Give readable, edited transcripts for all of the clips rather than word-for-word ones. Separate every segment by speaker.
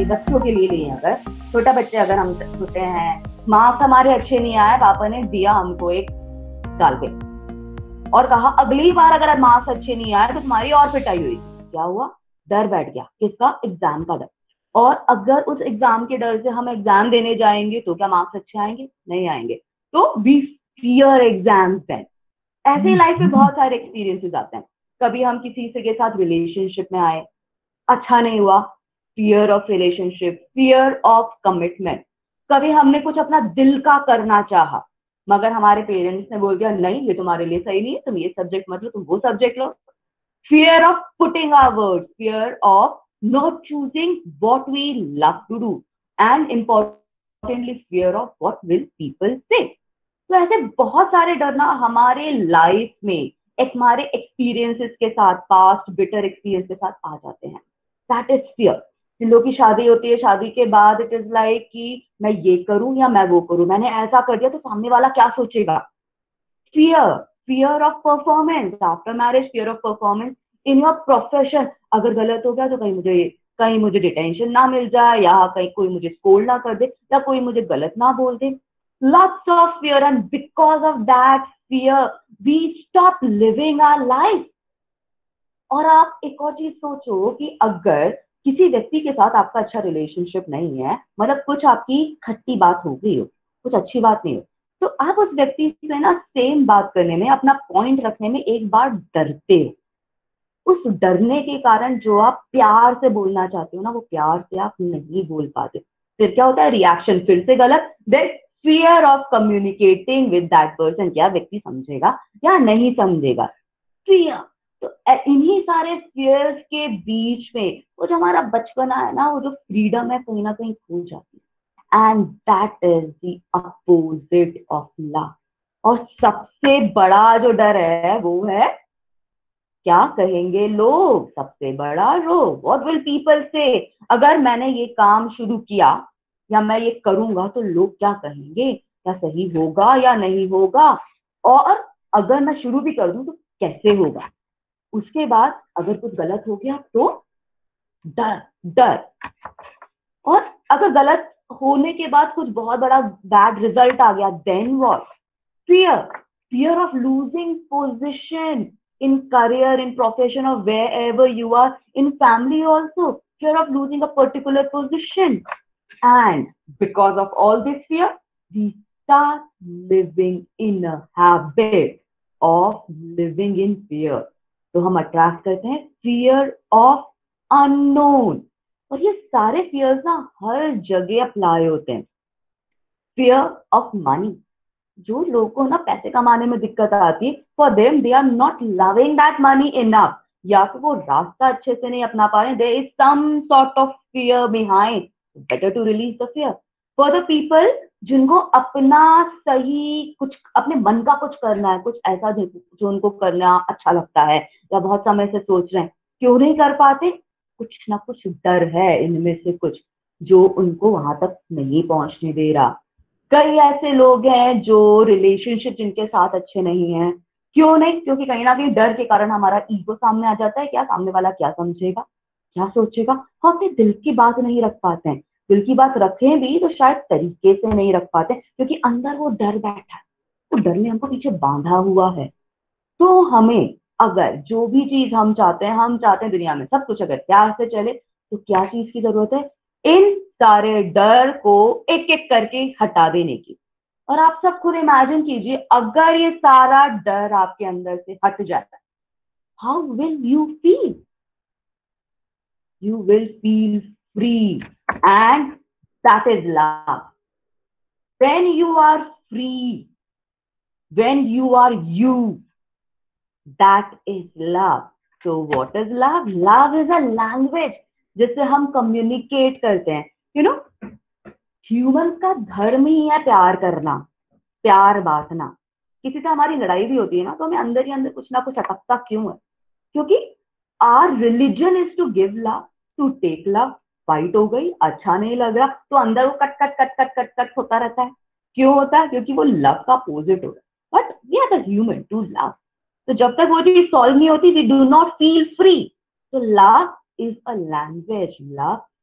Speaker 1: लिए, बच्चों के लिए लें, अगर छोटा बच्चे अगर हम छोटे हैं, मार्क्स हमारे अच्छे नहीं आए, पापा ने दिया हमको एक डाल के और कहा अगली बार अगर मार्क्स अच्छे नहीं आए तो तुम्हारी और पिटाई हुई। क्या हुआ? डर बैठ गया, किसका? एग्जाम का डर। और अगर उस एग्जाम के डर से हम एग्जाम देने जाएंगे तो क्या मार्क्स अच्छे आएंगे? नहीं आएंगे। तो वी फियर एग्जाम देन। ऐसे ही लाइफ में बहुत सारे एक्सपीरियंसेस आते हैं। कभी हम किसी से के साथ रिलेशनशिप में आए, अच्छा नहीं हुआ, fear of relationship, fear of commitment. कभी हमने कुछ अपना दिल का करना चाहा, मगर हमारे पेरेंट्स ने बोल दिया नहीं ये तुम्हारे लिए सही नहीं है, तुम ये सब्जेक्ट मत लो, तुम वो सब्जेक्ट लो। Fear of putting our words, fear of not choosing what we love to do, and importantly, fear of what will people say. तो ऐसे बहुत सारे डर ना हमारे लाइफ में एक हमारे एक्सपीरियंसेस के साथ, पास्ट बिटर एक्सपीरियंस के साथ आ जाते हैं। That is fear. जिन लोगों की शादी होती है, शादी के बाद इट इज लाइक कि मैं ये करूं या मैं वो करूं, मैंने ऐसा कर दिया तो सामने वाला क्या सोचेगा। fear fear of performance after marriage, fear of performance in your profession। अगर गलत हो गया तो कहीं मुझे डिटेंशन ना मिल जाए, या कहीं कोई मुझे स्कोल्ड ना कर दे, या कोई मुझे गलत ना बोल दे। lots of fear, and because of that fear we stop living our life। और आप एक और चीज सोचो कि अगर किसी व्यक्ति के साथ आपका अच्छा रिलेशनशिप नहीं है, मतलब कुछ आपकी खट्टी बात हो गई हो, कुछ अच्छी बात नहीं हो, तो आप उस व्यक्ति से ना सेम बात करने में, अपना पॉइंट रखने में एक बार डरते हो। उस डरने के कारण जो आप प्यार से बोलना चाहते हो ना, वो प्यार से आप नहीं बोल पाते। फिर क्या होता है? रिएक्शन फिर से गलत। Then fear of communicating with that person, क्या व्यक्ति समझेगा या नहीं समझेगा। फियर। तो इन्हीं सारे फियर्स के बीच में वो जो हमारा बचपना है ना, वो जो फ्रीडम है, कहीं ना कहीं खो जाती है। And that is the opposite of love. और सबसे बड़ा जो डर है वो है क्या कहेंगे लोग, सबसे बड़ा रोग। व्हाट विल पीपल से। अगर मैंने ये काम शुरू किया या मैं ये करूंगा तो लोग क्या कहेंगे, क्या सही होगा या नहीं होगा, और अगर मैं शुरू भी कर दूं तो कैसे होगा। उसके बाद अगर कुछ गलत हो गया तो डर डर। और अगर गलत होने के बाद कुछ बहुत बड़ा बैड रिजल्ट आ गया, then what? fear fear of losing position in career, in profession, or wherever you are, in family also, fear of losing a particular position. And because of all this fear we start living in a habit of living in fear। तो हम attract करते हैं fear of unknown. और ये सारे fears ना हर जगह apply होते हैं। Fear of money. जो लोगों को ना पैसे कमाने में दिक्कत आती है, for them they are not loving that money enough, या तो वो रास्ता अच्छे से नहीं अपना पा रहे, there is some sort of fear behind, better to release the fear. For the people जिनको अपना सही कुछ, अपने मन का कुछ करना है, कुछ ऐसा जो उनको करना अच्छा लगता है, या बहुत समय से सोच रहे हैं क्यों नहीं कर पाते, कुछ ना कुछ डर है इनमें से कुछ जो उनको वहां तक नहीं पहुंचने दे रहा। कई ऐसे लोग हैं जो रिलेशनशिप जिनके साथ अच्छे नहीं हैं। क्यों नहीं? क्योंकि कहीं ना कहीं डर के कारण हमारा ईगो सामने आ जाता है, क्या सामने वाला क्या समझेगा, क्या सोचेगा। हम अपने दिल की बात नहीं रख पाते हैं, दिल की बात रखें भी तो शायद तरीके से नहीं रख पाते, क्योंकि अंदर वो डर बैठा है, वो डर ने हमको पीछे बांधा हुआ है। तो हमें अगर जो भी चीज हम चाहते हैं दुनिया में सब कुछ अगर प्यार से चले, तो क्या चीज की जरूरत है? इन सारे डर को एक एक करके हटा देने की। और आप सब खुद इमेजिन कीजिए, अगर ये सारा डर आपके अंदर से हट जाता है, how will you feel? You will feel free, and that is love. When you are free, when you are you, that is love। so what is love? love is a language जिससे हम communicate करते हैं। You know, human का धर्म ही है प्यार करना, प्यार बांटना। किसी से हमारी लड़ाई भी होती है ना, तो हमें अंदर ही अंदर कुछ ना कुछ अटकता क्यों है? क्योंकि our religion is to give love, to take love. Fight हो गई, अच्छा नहीं लग रहा, तो अंदर वो cut cut cut cut cut cut होता रहता है। क्यों होता है? क्योंकि वो लव का अपोजिट हो रहा है। But we are the human to love. तो जब तक वो चीज सॉल्व नहीं होती, we do not feel free. तो love is a language, love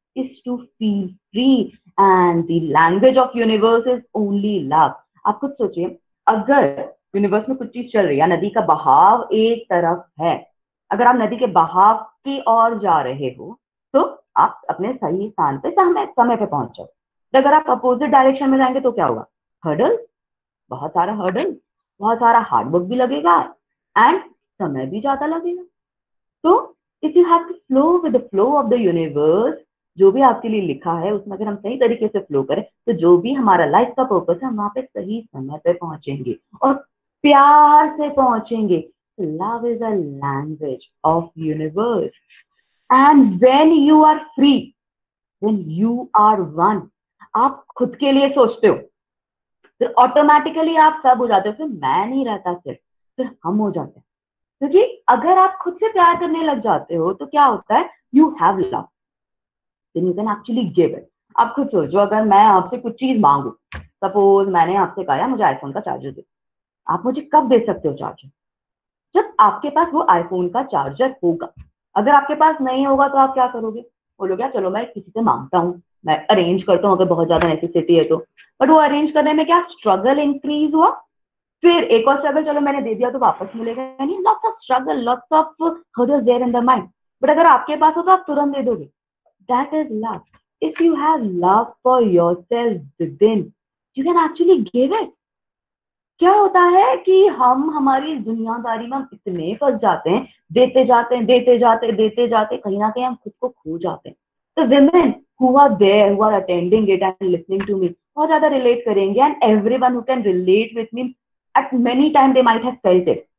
Speaker 1: is to feel free and the language of universe is only love. आप खुद सोचिए, अगर यूनिवर्स में कुछ चीज चल रही है, नदी का बहाव एक तरफ है, अगर आप नदी के बहाव की ओर जा रहे हो तो आप अपने सही स्थान पे समय पे पहुंच जाओ। अगर आप अपोजिट डायरेक्शन में जाएंगे तो क्या होगा? हर्डल, बहुत सारा हर्डल, बहुत सारा हार्डवर्क भी लगेगा एंड समय भी ज्यादा लगेगा। तो if you have to flow with the flow of the universe, जो भी आपके लिए लिखा है उसमें अगर हम सही तरीके से फ्लो करें तो जो भी हमारा लाइफ का पर्पस है हम वहां पे सही समय पे पहुंचेंगे और प्यार से पहुंचेंगे। Love is a language of universe and when you are free, when you are one, आप खुद के लिए सोचते हो, फिर ऑटोमेटिकली आप सब हो जाते हो, फिर मैं नहीं रहता, फिर हम हो जाते हैं। क्योंकि अगर आप खुद से प्यार करने लग जाते हो तो क्या होता है? You have love, then you can actually give it. आप खुद सोचो, अगर मैं आपसे कुछ चीज मांगू, सपोज मैंने आपसे कहा मुझे आईफोन का चार्जर दे, आप मुझे कब दे सकते हो चार्जर? जब आपके पास वो आईफोन का चार्जर होगा। अगर आपके पास नहीं होगा तो आप क्या करोगे? बोलोगे चलो मैं किसी से मांगता हूँ, मैं अरेंज करता हूँ अगर बहुत ज्यादा नेसेसिटी है तो। बट वो अरेंज करने में क्या स्ट्रगल इंक्रीज हुआ, फिर एक और स्ट्रगल, चलो मैंने दे दिया तो वापस मिलेगा नहीं, lots of struggle, lots of hurdles there in the mind. But अगर आपके पास हो तो आप तुरंत दे दोगे। That is love. If you have love for yourself within, you can actually give it. क्या होता है कि हम हमारी दुनियादारी में हम इतने फंस जाते हैं, देते जाते हैं, देते जाते हैं, देते जाते हैं, कहीं ना कहीं हम खुद को खो जाते हैं। तो women who are there, who are attending it and listening to me, बहुत ज्यादा रिलेट करेंगे and everyone who can relate with me at many time they might have felt it.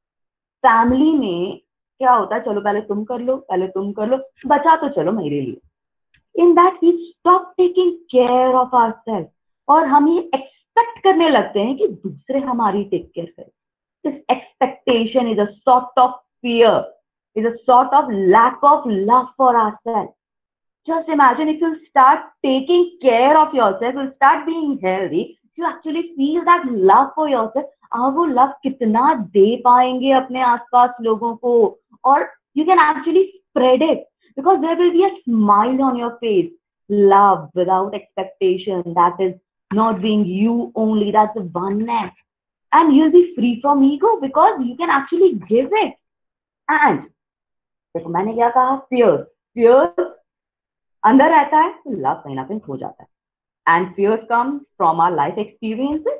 Speaker 1: Family में क्या होता है, चलो पहले तुम कर लो, पहले तुम कर लो, बचा तो चलो मेरे लिए। In that we stop taking care of ourselves और हम ये एक्सपेक्ट करने लगते हैं कि दूसरे हमारी टेक केयर करें। This expectation is a sort of fear, is a sort of lack of love for ourselves. Just imagine if you start taking care of yourself, you start being healthy, you actually feel that love for yourself. आप वो love कितना दे पाएंगे अपने आसपास लोगों को, और you can actually spread it because there will be a smile on your face. Love without expectation, that is not being you only, that's the oneness. And you'll be free from ego because you can actually give it. And देखो मैंने क्या कहा, fear, fear अंदर रहता है तो love कहीं ना कहीं खो जाता है। And fears come from our life experiences.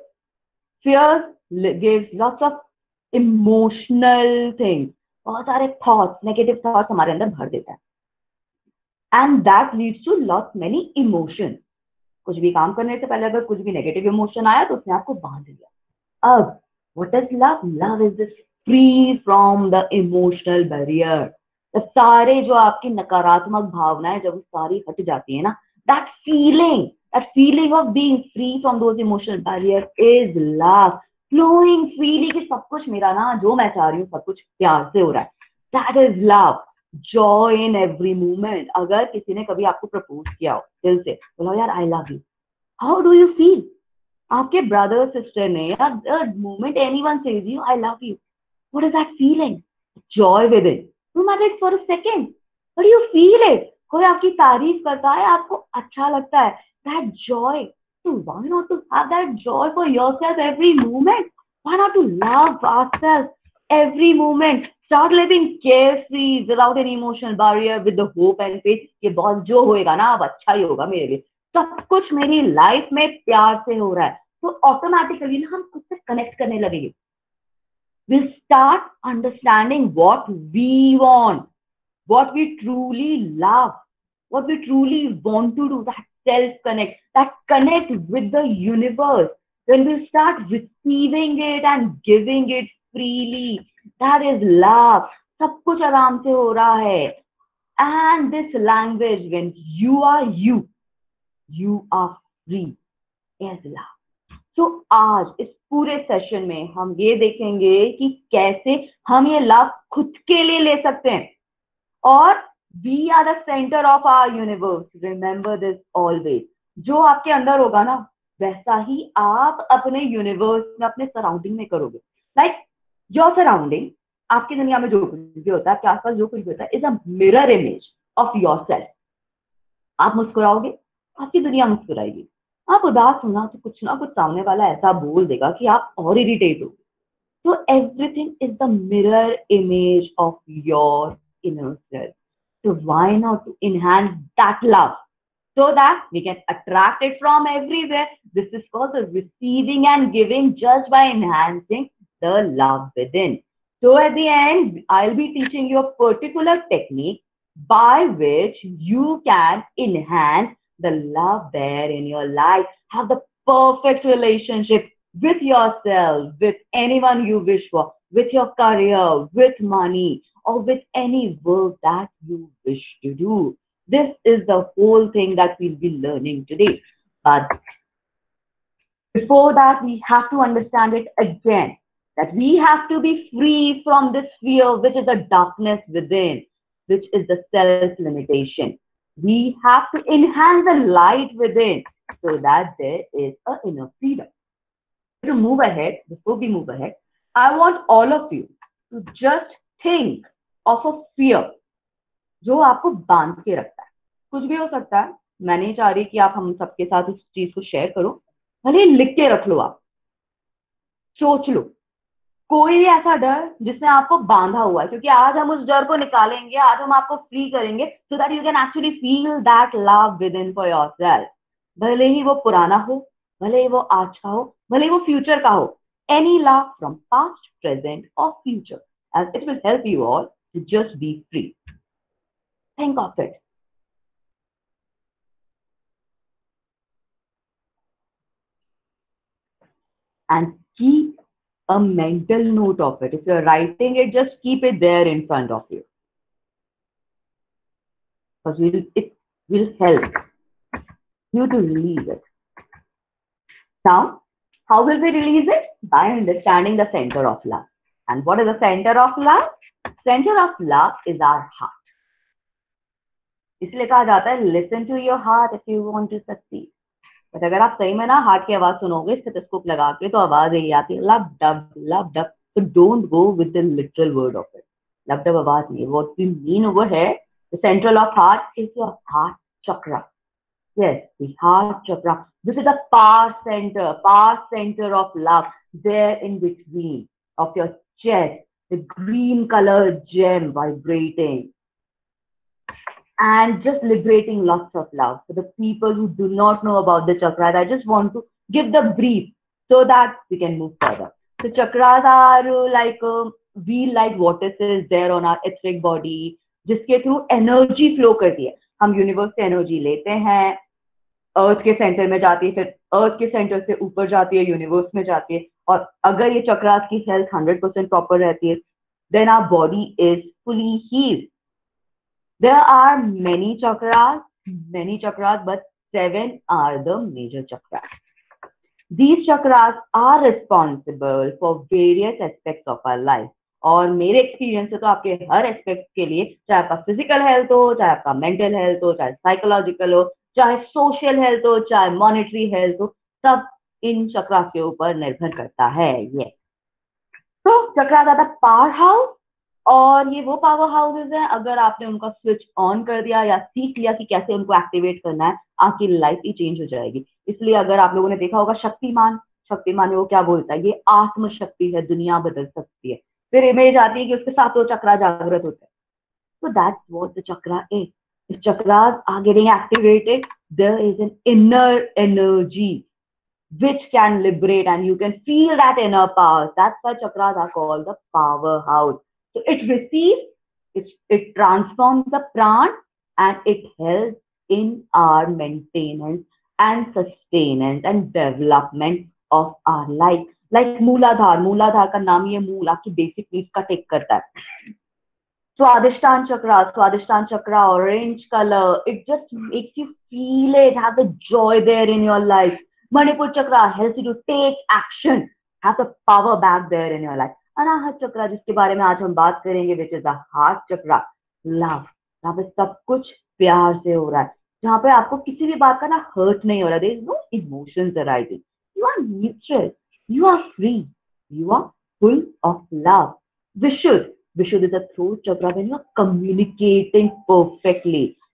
Speaker 1: Fear gives lots of emotional things, बहुत सारे thoughts, negative thoughts हमारे अंदर भर देता है, and that leads to lots many emotions. कुछ भी काम करने से पहले अगर कुछ भी नेगेटिव इमोशन आया तो उसने आपको बांध दिया। अब what is love? Love is this free from the emotional barrier. तो सारे जो आपकी नकारात्मक भावनाएं जब सारी हट जाती है ना, that feeling of being free from those emotional barriers is love. Flowing freely कि सब कुछ मेरा ना, जो मैं चाह रही हूँ सब कुछ प्यार से हो रहा है, that is love. Joy in every moment. अगर किसी ने कभी आपको प्रपोज किया हो दिल से, बोलो यार I love you, how do you feel? आपके ब्रदर सिस्टर ने, या the moment anyone says you I love you, what is that feeling? Joy within. No matter it for a second, but you feel it. कोई आपकी तारीफ करता है, आपको अच्छा लगता है, that joy. So why not to have that joy for yourself every moment? Why not to love ourselves every moment? Start living carefree without any emotional barrier, with the hope and faith. ये बहुत जो होएगा ना अब अच्छा ही होगा मेरे लिए, सब कुछ मेरी लाइफ में प्यार से हो रहा है, तो ऑटोमेटिकली ना हम खुद से कनेक्ट करने लगेंगे। We'll start understanding what we want, what we truly love, what we truly want to do, that self-connect, that connect with the universe. When we start receiving it and giving it freely, that is love. सब कुछ आराम से हो रहा है। And this language, when you are you are free, is love. तो आज इस पूरे सेशन में हम ये देखेंगे कि कैसे हम ये लव खुद के लिए ले सकते हैं, और we are the centre of our universe, remember this always. जो आपके अंदर होगा ना वैसा ही आप अपने यूनिवर्स में, अपने सराउंडिंग में करोगे। लाइक योर सराउंडिंग, आपकी दुनिया में जो कुछ भी होता है, आपके आसपास जो कुछ भी होता है, is a mirror image of your self. आप मुस्कुराओगे, आपकी दुनिया मुस्कुराएगी। आप उदास हो ना, तो कुछ ना कुछ सामने वाला ऐसा बोल देगा कि आप और इरिटेट हो। So everything is the mirror image of your inner self. So why not to enhance that love so that we can attract it from everywhere? This is called the receiving and giving just by enhancing the love within. So at the end, I'll be teaching you a particular technique by which you can enhance the love there in your life, have the perfect relationship with yourself, with anyone you wish for, with your career, with money, or with any work that you wish to do. This is the whole thing that we'll be learning today. But before that, we have to understand it again, that we have to be free from this fear, which is the darkness within, which is the self limitation. We have to enhance the light within so that there is a inner freedom. To move ahead, before we move ahead, I want all of you to just think of a fear जो आपको बांध के रखता है। कुछ भी हो सकता है, मैं नहीं चाह रही कि आप हम सबके साथ उस चीज को शेयर करो, भले लिख के रख लो, आप सोच लो कोई भी ऐसा डर जिसने आपको बांधा हुआ है, क्योंकि आज हम उस डर को निकालेंगे, आज हम आपको फ्री करेंगे so that you can actually feel that love within for yourself. भले ही वो पुराना हो, भले ही वो आज का हो, भले ही वो फ्यूचर का हो, any love from past, present और future, as it will help you all to just be free. Think of it and keep a mental note of it. If you're writing it, just keep it there in front of you. Because it will help you to release it. Now, how will we release it? By understanding the center of love. And what is the center of love? Center of love is our heart. इसलिए कहा जाता है listen to your heart if you want to succeed. But अगर आप सही में ना heart की आवाज सुनोगे स्टेथोस्कोप लगा के, तो आवाज यही आती है love dub love dub. So don't go with the literal word of it. Love dub आवाज नहीं. What we mean over here, the central of heart is your heart chakra. Yes, the heart chakra. This is the power center of love. There in between of your chest, the green colored gem vibrating and just liberating lots of love. For the people who do not know about the chakras, I just want to give the brief so that we can move further. So chakras are like wheel-like vortices there on our etheric body, जिसके through energy flow करती है. हम universe से energy लेते हैं, अर्थ के centre में जाती है, फिर अर्थ के सेंटर से ऊपर जाती है, यूनिवर्स में जाती है. और अगर ये चक्रास की हेल्थ 100% प्रॉपर रहती है, then our body is fully healed. There are many chakras, but 7 are the major chakras. These chakras are responsible for various aspects of our life. और मेरे एक्सपीरियंस से तो आपके हर एस्पेक्ट के लिए, चाहे आपका फिजिकल हेल्थ हो, चाहे आपका मेंटल हेल्थ हो, चाहे साइकोलॉजिकल हो, चाहे सोशल हेल्थ हो, चाहे मॉनेटरी हेल्थ हो, सब इन चक्रास के ऊपर निर्भर करता है. ये तो chakras are the power house. और ये वो पावर हाउसेज हैं, अगर आपने उनका स्विच ऑन कर दिया या सीख लिया कि कैसे उनको एक्टिवेट करना है, आपकी लाइफ ही चेंज हो जाएगी. इसलिए अगर आप लोगों ने देखा होगा शक्तिमान, शक्तिमान में वो क्या बोलता है, ये आत्मशक्ति है, दुनिया बदल सकती है. फिर इमेज आती है कि उसके साथ वो चक्रा जागृत होता है. So that's what the chakra is. If chakras are getting activated, there is an inner energy which can liberate, and you can feel that inner power. That's why chakras are called the powerhouse. So it receives, it transforms the pran, and it helps in our maintenance and sustenance and development of our life. Like मूलाधार का नाम ही है, मूल आपकी basic needs का take करता है. Swadhisthana chakra, orange color. It just makes you feel it, have the joy there in your life. Manipur chakra helps you to take action, have the power back there in your life. Anahat chakra, जिसके बारे में आज हम बात करेंगे, which is the heart chakra, love. यहाँ पे सब कुछ प्यार से हो रहा है, जहाँ पे आपको किसी भी बात का ना hurt नहीं हो रहा. There is no emotions arising. You are neutral. You are free. You are full of love. Vishuddha is a throat chakra when you are communicating perfectly.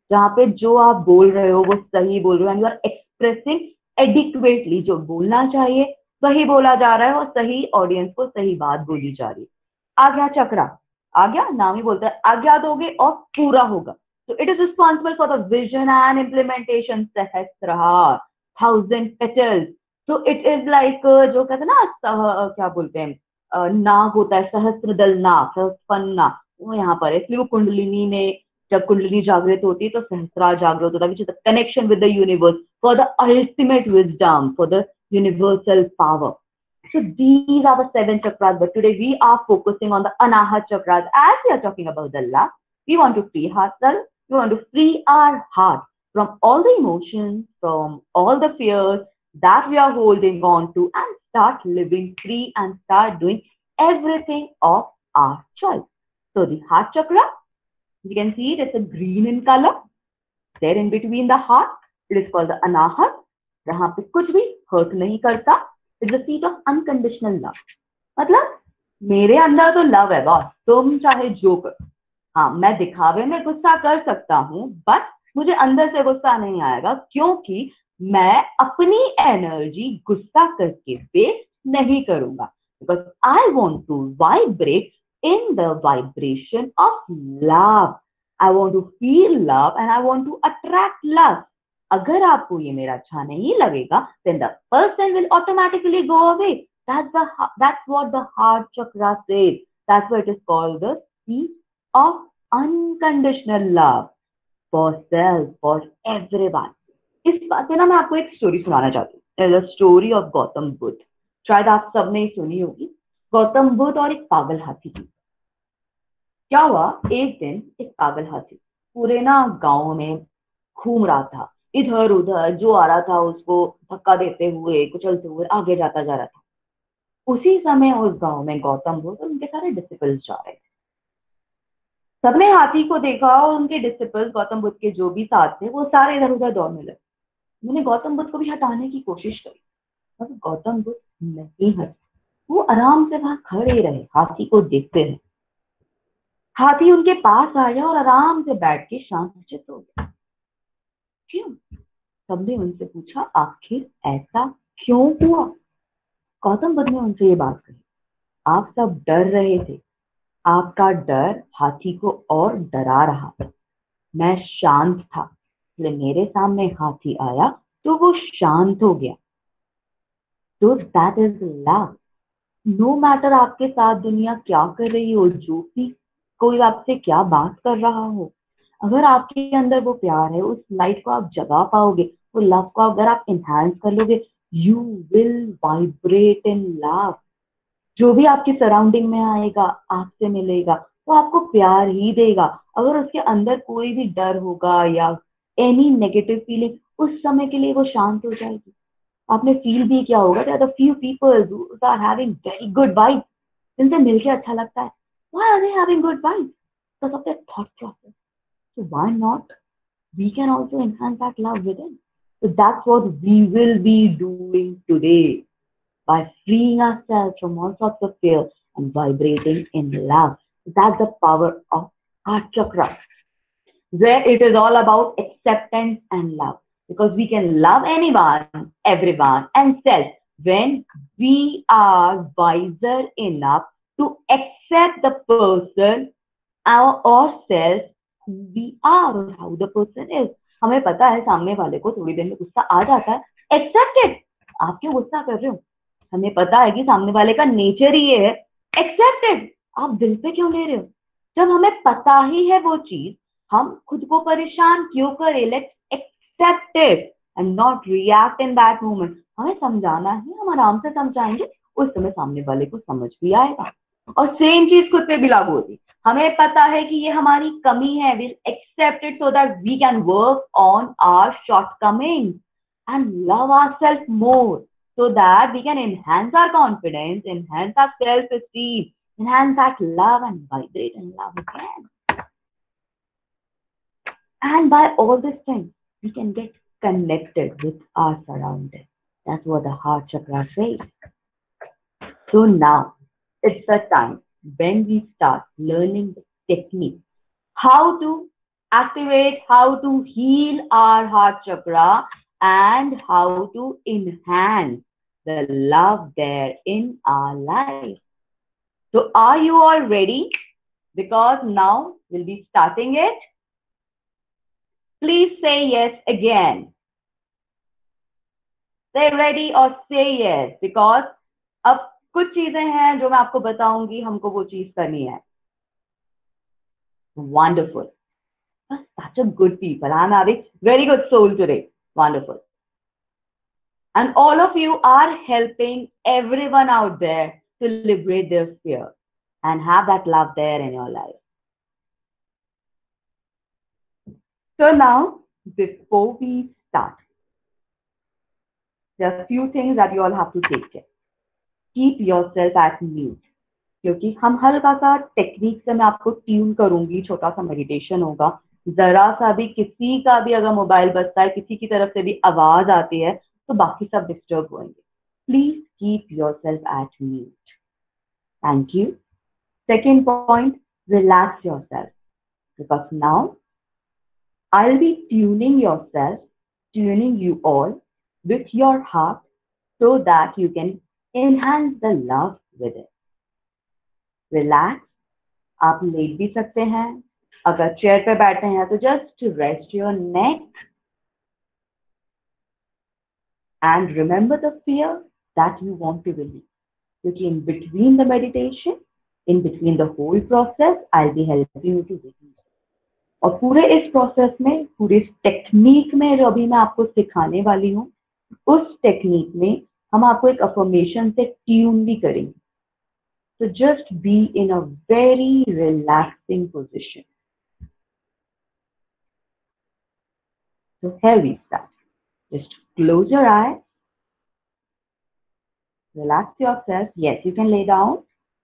Speaker 1: जहाँ पे जो आप बोल रहे हो वो सही बोल रहे हो and you are expressing adequately, जो बोलना चाहिए वही बोला जा रहा है और सही ऑडियंस को सही बात बोली जा रही है। आज्ञा चक्रा, आज्ञा नाम ही बोलता है, आज्ञा दोगे और पूरा होगा। तो it is responsible for the vision and implementation. Sahasrara, 1000 petals. तो इट इज लाइक, जो कहते हैं ना, क्या बोलते हैं, नाग होता है, सहस्त्र दल नाग, सहस्त्रपन्ना, वो यहाँ पर है। इसलिए वो कुंडलिनी में जब कुंडली जागृत होती है तो सहस्त्रार जागृत होता है, which is the connection with the universe for the ultimate wisdom, for the universal power. So these are the 7 chakras, but today we are focusing on the Anahat chakras. As we are talking about the love, we want to free ourselves, we want to free our heart from all the emotions, from all the fears that we are holding on to, and start living free and start doing everything of our choice. So the heart chakra, you can see it, it's a green in color. There in between the heart, it is called the Anahat. जहां पे कुछ भी hurt नहीं करता। It's the seat of unconditional love. मतलब मेरे अंदर तो लव है बॉस, तुम चाहे जो कर। हाँ, मैं दिखावे में गुस्सा कर सकता हूँ, बट मुझे अंदर से गुस्सा नहीं आएगा, क्योंकि मैं अपनी एनर्जी गुस्सा करके वेस्ट नहीं करूंगा। Because I want to vibrate in the vibration of love. I want to feel love and I want to attract love. अगर आपको ये मेरा अच्छा नहीं लगेगा, then the person will automatically go away. That's what the heart chakra says. That's why it is called the seat of unconditional love for self, for everyone. इस बात पे ना मैं आपको एक स्टोरी सुनाना चाहती हूँ, the story of Gautam Buddha. शायद आप सबने सुनी होगी। गौतम बुद्ध और एक पागल हाथी की। क्या हुआ, एक दिन एक पागल हाथी पूरे ना गांव में घूम रहा था, इधर उधर जो आ रहा था उसको धक्का देते हुए, कुचलते हुए आगे जाता जा रहा था। उसी समय उस गांव में गौतम बुद्ध और उनके सारे डिसिपल्स जा रहे थे। सबने हाथी को देखा और उनके डिसिपल्स, गौतम बुद्ध के जो भी साथ थे, वो सारे इधर उधर दौड़ने लगे। उन्होंने गौतम बुद्ध को भी हटाने की कोशिश करी, पर गौतम बुद्ध नहीं हटे। वो आराम से वहां खड़े रहे, हाथी को देखते रहे। हाथी उनके पास आया और आराम से बैठ के शांतचित्त हो गया। क्यों? सबने उनसे पूछा, आखिर ऐसा क्यों हुआ? गौतम बुद्ध ने उनसे ये बात कही, आप सब डर रहे थे, आपका डर हाथी को और डरा रहा था। मैं शांत था, इसलिए मेरे सामने हाथी आया तो वो शांत हो गया। तो that is love. No matter आपके साथ दुनिया क्या कर रही हो, जो भी कोई आपसे क्या बात कर रहा हो, अगर आपके अंदर वो प्यार है, उस लाइट को आप जगा पाओगे, वो लव को अगर आप एनहांस कर लोगे, you will vibrate in love. जो भी आपकी सराउंडिंग में आएगा, आपसे मिलेगा, वो आपको प्यार ही देगा। अगर उसके अंदर कोई भी डर होगा या एनी नेगेटिव फीलिंग, उस समय के लिए वो शांत हो जाएगी। आपने फील भी किया होगा, there are the few people who are having very good vibes, जिनसे मिलके अच्छा लगता है। Why are they having good vibes? Because of their thought process. So why not? We can also enhance that love within. So that's what we will be doing today by freeing ourselves from all sorts of fear and vibrating in love. That's the power of heart chakra, where it is all about acceptance and love. Because we can love anyone, everyone, and self when we are wiser enough to accept the person or self who we are or how the person is. हमें पता है सामने वाले को थोड़ी देर में गुस्सा आ जाता है, एक्सेप्ट इट। आप क्यों गुस्सा कर रहे हो? हमें पता है कि सामने वाले का नेचर ही ये है, एक्सेप्ट इट। आप दिल पे क्यों ले रहे हो? जब हमें पता ही है वो चीज, हम खुद को परेशान क्यों करें? Let's accept it and not react in that moment. हमें समझाना है, हम आराम से समझाएंगे, उस समय सामने वाले को समझ भी आएगा। और सेम चीज खुद पे भी लागू होती। हमें पता है कि ये हमारी कमी है, will accept it so that we can work on our shortcomings and love ourselves more, so that we can enhance our confidence, enhance our self-esteem, enhance that love and vibrate in love again. And by all this thing, we can get connected with our surroundings. That's what the heart chakra says. So now, it's the time when we start learning the technique, how to activate how to heal our heart chakra and how to enhance the love there in our life. So are you all ready? Because now we'll be starting it. Please say yes again. Say ready or say yes, because अब कुछ चीजें हैं जो मैं आपको बताऊंगी, हमको वो चीज करनी है. Wonderful. Such a good people. I'm having very good soul today. Wonderful. And all of you are helping everyone out there to liberate their fear and have that love there in your life. So now, before we start, there are a few things that you all have to take care. Keep yourself at mute. क्योंकि हम हल्का सा technique से मैं आपको tune करूंगी, छोटा सा मेडिटेशन होगा. जरा सा भी किसी का भी अगर मोबाइल बजता है, किसी की तरफ से भी आवाज आती है, तो बाकी सब डिस्टर्ब होंगे. Please keep yourself at mute. Thank you. Second point, relax yourself. Because now I'll be tuning yourself, tuning you all with your heart so that you can enhance the love with it. Relax. आप late भी सकते हैं. अगर chair पे बैठे हैं तो just rest your neck and remember the fear that you want to release. क्योंकि in between the meditation, in between the whole process, I'll be helping you to release. और पूरे इस प्रोसेस में, पूरे इस टेक्निक में जो अभी मैं आपको सिखाने वाली हूँ, उस टेक्निक में हम आपको एक अफर्मेशन से ट्यून भी करेंगे. So just be in a very relaxing position. So here we start. Just close your eyes. Relax yourself. Yes, you can lay down.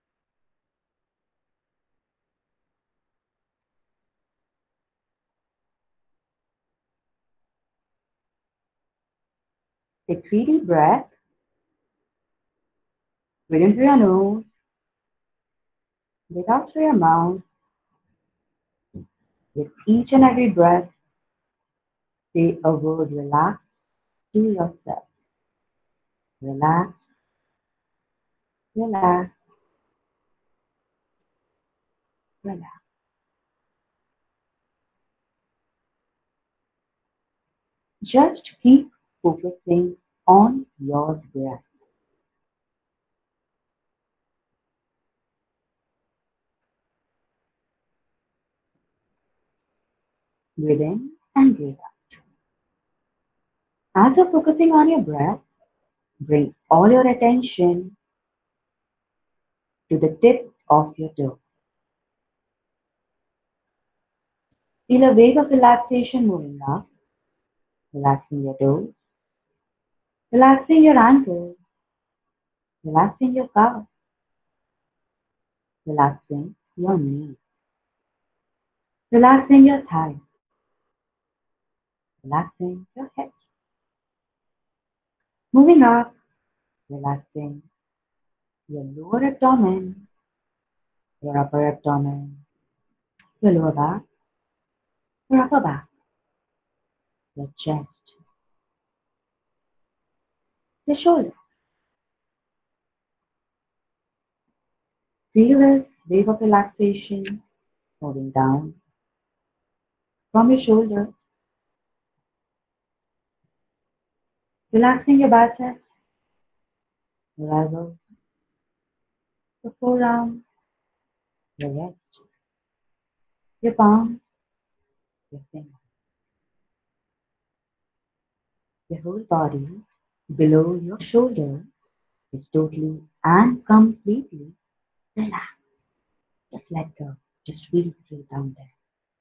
Speaker 1: Take 3 deep breaths. Breathe in through your nose. Breathe out through your mouth. With each and every breath, say a word relax to yourself. Relax, relax, relax. Just keep focusing on your breath. Breathe in and breathe out. As you're focusing on your breath, bring all your attention to the tip of your toe. Feel a wave of relaxation moving up, relaxing your toes, relaxing your ankles, relaxing your calves, relaxing your knees, relaxing your thighs, relaxing your hips. Moving up, relaxing your lower abdomen, your upper abdomen, your lower back, your upper back, your chest, your shoulders. Feel this wave of relaxation moving down from your shoulders, relaxing your biceps, your elbows, your forearms, your wrist, your palms, your fingers. Your whole body below your shoulders is totally and completely relaxed. Just let go. Just feel free down there.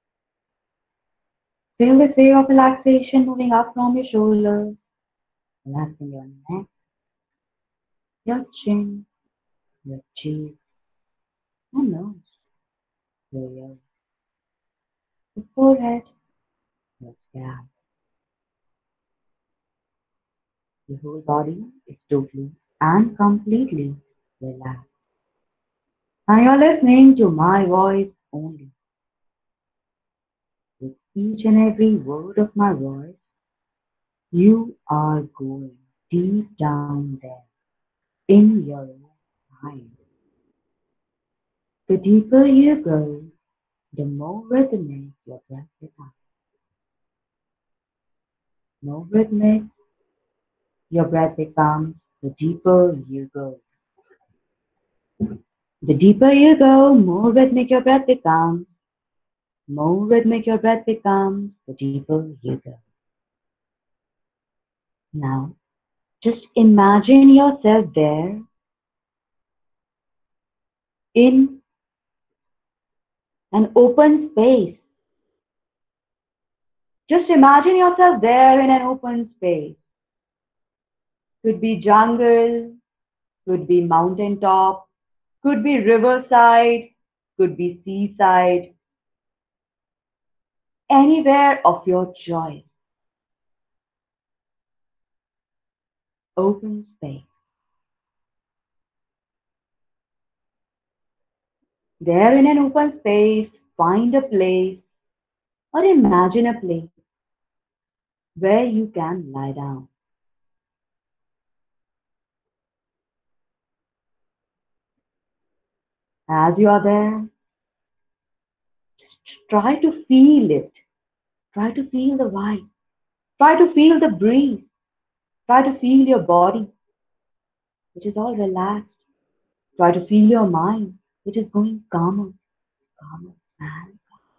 Speaker 1: Feel this wave of relaxation moving up from your shoulders, relaxing your neck, your chin, your cheeks, your nose, your ears, your forehead, your scalp. Your whole body is totally and completely relaxed. And you're listening to my voice only. With each and every word of my voice, you are going deep down there in your own mind. The deeper you go, the more rhythmic your breath becomes. More rhythmic your breath becomes, the deeper you go. The deeper you go, more rhythmic your breath becomes. More rhythmic your breath becomes, the deeper you go. Now, just imagine yourself there in an open space. Just imagine yourself there in an open space. Could be jungle, could be mountaintop, could be riverside, could be seaside, anywhere of your choice. Open space. There in an open space, find a place or imagine a place where you can lie down. As you are there, try to feel it. Try to feel the vibe. Try to feel the breeze. Try to feel your body, which is all relaxed. Try to feel your mind, which is going calmer, calmer, and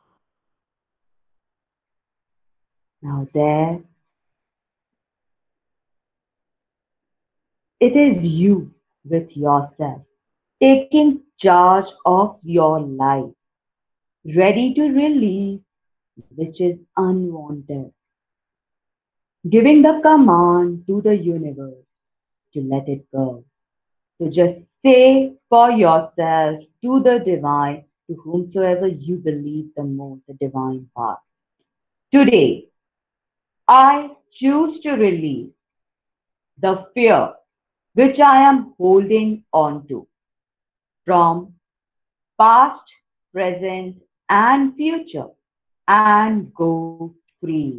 Speaker 1: now there it is you with yourself, taking charge of your life, ready to release which is unwanted, giving the command to the universe to let it go. So just say for yourself to the divine, to whomsoever you believe the most, the divine path. Today, I choose to release the fear which I am holding on to from past, present, and future and go free.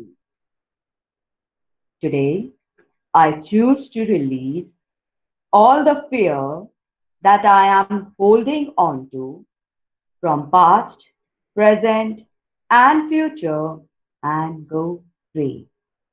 Speaker 1: Today, I choose to release all the fear that I am holding on to from past, present, and future and go free.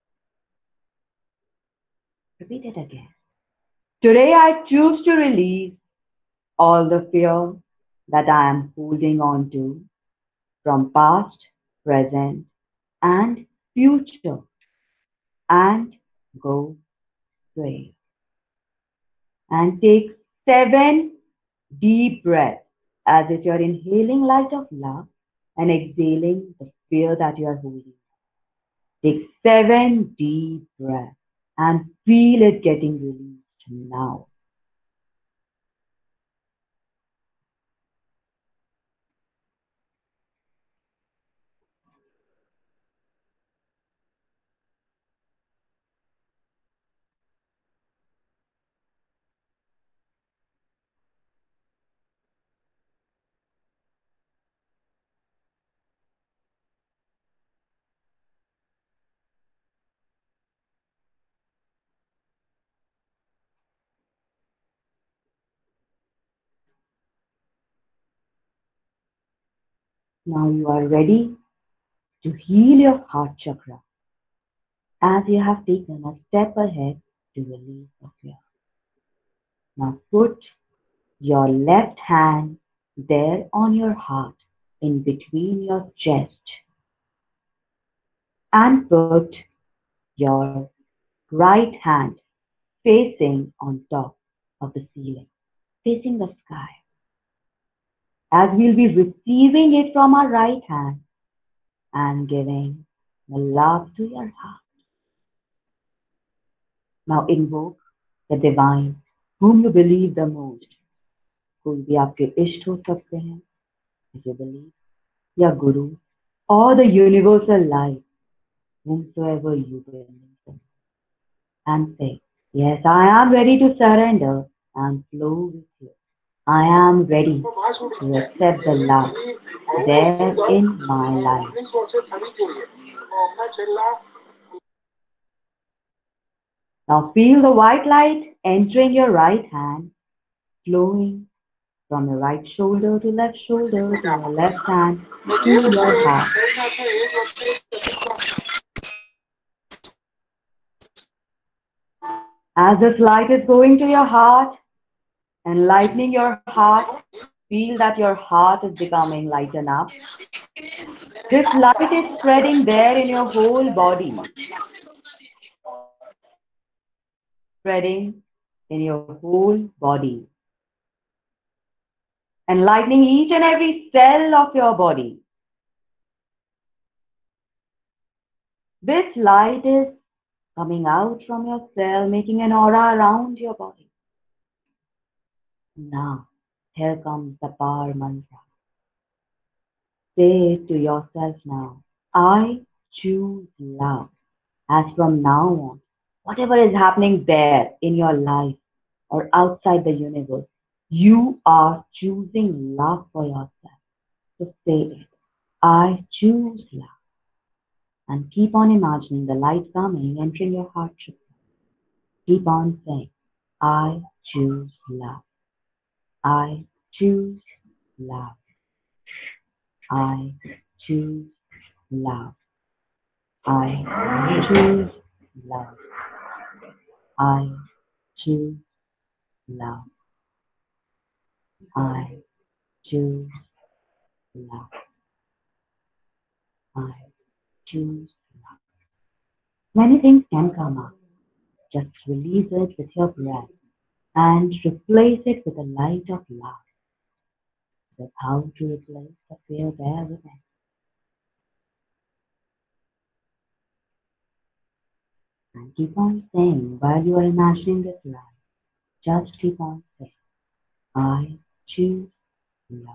Speaker 1: Repeat it again. Today I choose to release all the fear that I am holding on to from past, present, and future and go free. And take 7 deep breaths as if you're inhaling light of love and exhaling the fear that you are holding. Take 7 deep breaths and feel it getting released now. Now you are ready to heal your heart chakra as you have taken a step ahead to release the fear. Now put your left hand there on your heart in between your chest and put your right hand facing on top of the ceiling, facing the sky. As we'll be receiving it from our right hand and giving the love to your heart. Now invoke the divine whom you believe the most. कोई भी आपके इष्ट हो सकते हैं, if you believe, या गुरु, or the universal life, whomsoever you believe in. And say, yes, I am ready to surrender and flow with you. I am ready to accept the love there in my life. Now feel the white light entering your right hand, flowing from your right shoulder to left shoulder to your left hand to your heart. As this light is going to your heart, enlightening your heart, feel that your heart is becoming lighten up. This light is spreading there in your whole body, spreading in your whole body, enlightening each and every cell of your body. This light is coming out from your cell, making an aura around your body. Now, here comes the power mantra. Say it to yourself now. I choose love. As from now on, whatever is happening there in your life or outside the universe, you are choosing love for yourself. So say it. I choose love. And keep on imagining the light coming, entering your heart chakra. Keep on saying, I choose love. I choose love. I choose love. I choose love. I choose love. I choose love. I choose love. Many things can come up. Just release it with your breath and replace it with the light of love. That's how to replace the fear there with it. And keep on saying while you are imagining this light, just keep on saying, I choose love.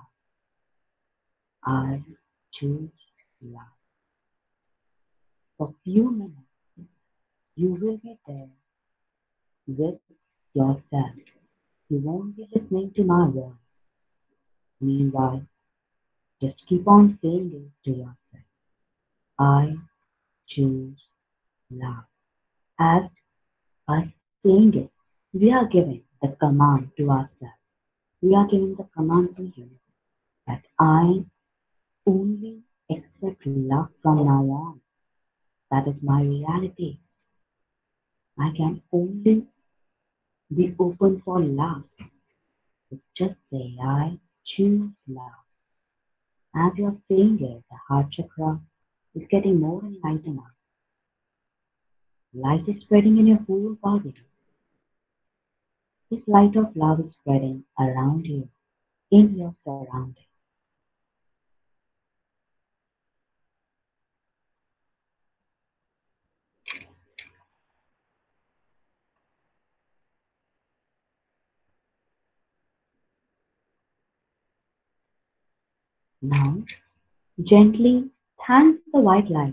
Speaker 1: I choose love. For a few minutes, you will be there with yourself. You won't be listening to my voice. Meanwhile, just keep on saying it to yourself. I choose love. As by saying it, we are giving the command to ourselves. We are giving the command to you that I only accept love from now on. That is my reality. I can only be open for love. So just say, I choose love. As you're saying it, the heart chakra is getting more enlightened up. Light is spreading in your whole body. This light of love is spreading around you, in your surroundings. Now, gently thank the white light.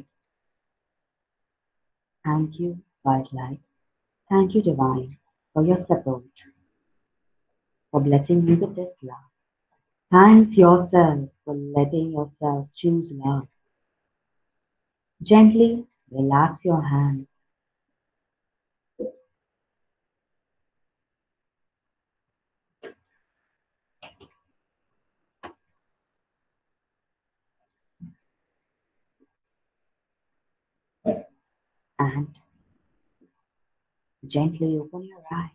Speaker 1: Thank you, white light. Thank you, divine, for your support, for blessing you with this love. Thanks yourself for letting yourself choose love. Gently relax your hands and gently open your eyes.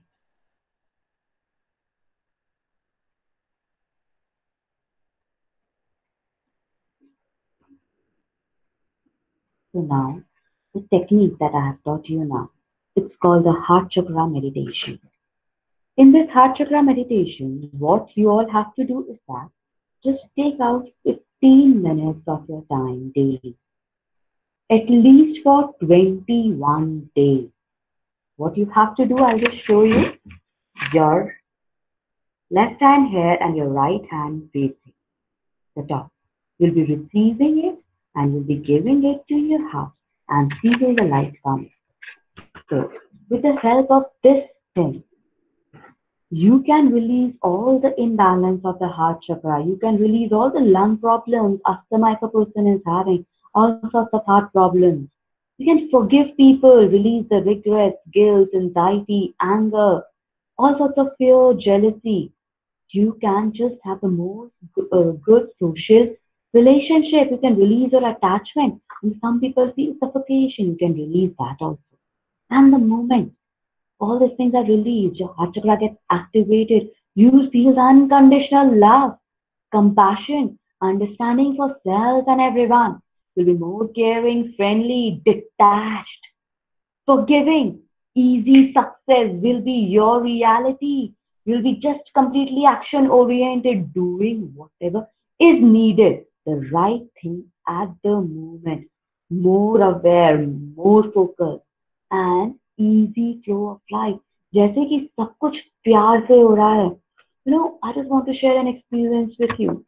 Speaker 1: So now, the technique that I have taught you now, it's called the Heart Chakra meditation. In this Heart Chakra meditation, what you all have to do is that just take out 15 minutes of your time daily, at least for 21 days. What you have to do, I'll just show you. Your left hand here and your right hand facing the top. You'll be receiving it and you'll be giving it to your heart and see where the light comes. So, with the help of this thing, You can release all the imbalance of the heart chakra. You can release all the lung problems, asthma if a person is having, all sorts of heart problems. You can forgive people, release the regrets, guilt, anxiety, anger, all sorts of fear, jealousy. You can just have a more good social relationship. You can release your attachment. And some people feel suffocation. You can release that also. And the moment all these things are released, your heart chakra gets activated. You feel unconditional love, compassion, understanding for self and everyone. You'll be more caring, friendly, detached, forgiving. Easy success will be your reality. You'll be just completely action oriented, doing whatever is needed, the right thing at the moment. More aware, more focused, and easy flow of life. जैसे कि सब कुछ प्यार से हो रहा है. I just want to share an experience with you.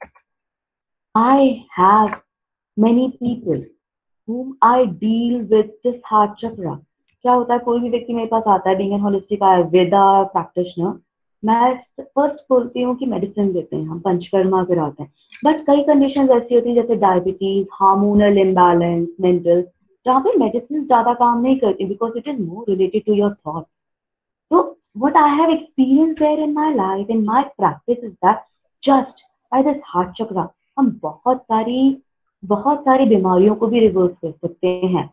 Speaker 1: I have many people whom I deal with this heart chakra. क्या होता है, कोई भी व्यक्ति मेरे पास आता है being an holistic Ayurveda practitioner, मैं फर्स्ट बोलती हूँ कि मेडिसिन देते हैं, हम पंचकर्मा कराते हैं. बट कई कंडीशन ऐसी होती है जैसे डायबिटीज, हार्मोनल इम्बैलेंस, मेंटल, जहाँ पे मेडिसिन ज्यादा काम नहीं करती because it is more related to your thought. So what I have experienced there in my life, in my practice is that just by this heart chakra, हम बहुत सारी बीमारियों को भी रिवर्स कर सकते हैं.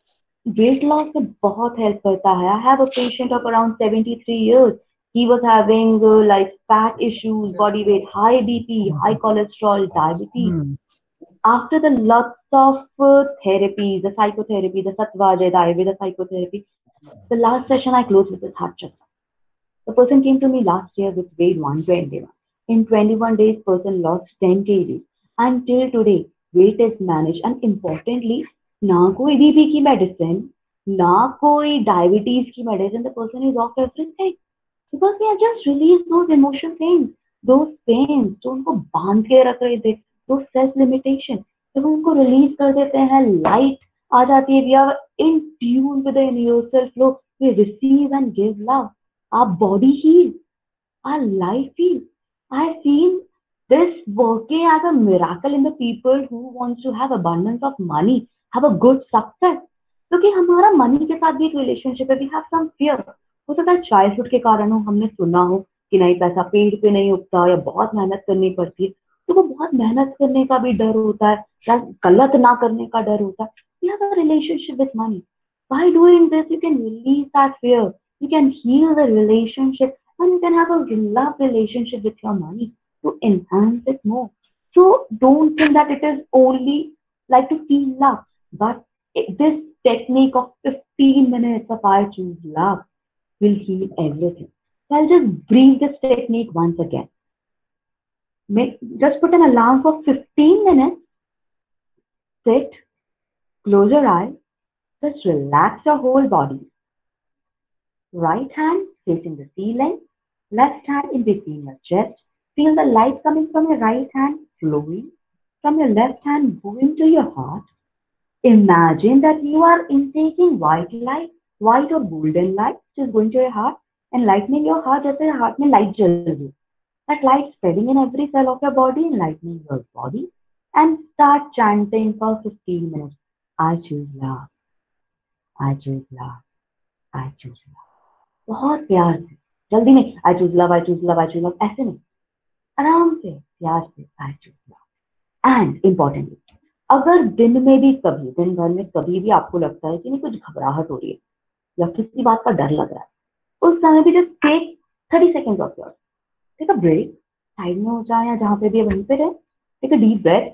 Speaker 1: वेट लॉस में बहुत हेल्प करता है. I have a patient of around 73 years. He was having like fat issues, body weight, high BP, high cholesterol, diabetes. After the lots of therapies, the psychotherapy, the Sattva, the Ayurveda psychotherapy, the last session I closed with this heart chakra. The person came to me last year with weight 121. In 21 days, person lost 10 kg. Until today, weight is managed. And importantly, ना कोई BP की medicine, ना कोई diabetes की medicine. The person is off everything because they are just release those emotion things, those pains जो उनको बांध के रख रहे थे, those self limitation. जब हम उनको रिलीज कर देते हैं, लाइट आ जाती है. We are in tune with the universal flow. We receive and give love. Our body heals, our life heals. I've seen this working as a miracle in the people who wants to have abundance of money, have a good success. क्योंकि हमारा money के साथ भी एक relationship है. We have some fear. हो सकता है चाइल्डहुड के कारण हो, हमने सुना हो कि नहीं पैसा पेड़ पे नहीं उगता या बहुत मेहनत करनी पड़ती है. तो वो बहुत मेहनत करने का भी डर होता है या गलत ना करने का डर होता है. We have a relationship with money. By doing this, you can release that fear. You can heal the relationship and you can have a love relationship with your money to enhance it more. So don't think that it is only like to feel love, but this technique of 15 minutes of I choose love will heal everything. So I'll just brief this technique once again. Just put an alarm for 15 minutes, sit, close your eyes, just relax your whole body. Right hand facing the ceiling, left hand in between your chest. Feel the light coming from your right hand flowing from your left hand going to your heart. Imagine that you are intaking white light, white or golden light, which is going to your heart and lightening your heart जैसे heart में light जल रही है. That light spreading in every cell of your body, enlightening your body, and start chanting for 15 minutes. I choose love. I choose love. I choose love. बहुत प्यार से, जल्दी नहीं I choose love I choose love I choose love, ऐसे नहीं, आराम से प्यार से I choose love. And importantly, अगर दिन में भी कभी, दिन भर में कभी भी आपको लगता है कि नहीं कुछ घबराहट हो रही है या किसी बात का डर लग रहा है, उस समय भी just take 30 seconds of your, take a break, side में हो जाए या जहां पे भी वहीं पे रहे, take a deep breath,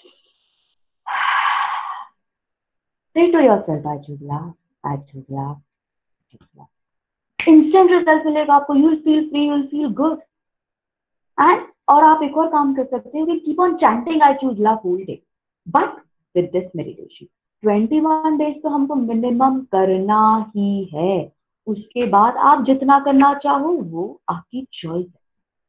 Speaker 1: say to yourself I choose love, I choose love, I choose love. Instant result मिलेगा आपको. You will feel free, you will feel good. And और आप एक और काम कर सकते हो कि keep on chanting I choose love whole day, but with this meditation 21 days तो हमको मिनिमम करना ही है. उसके बाद आप जितना करना चाहो वो आपकी चॉइस है.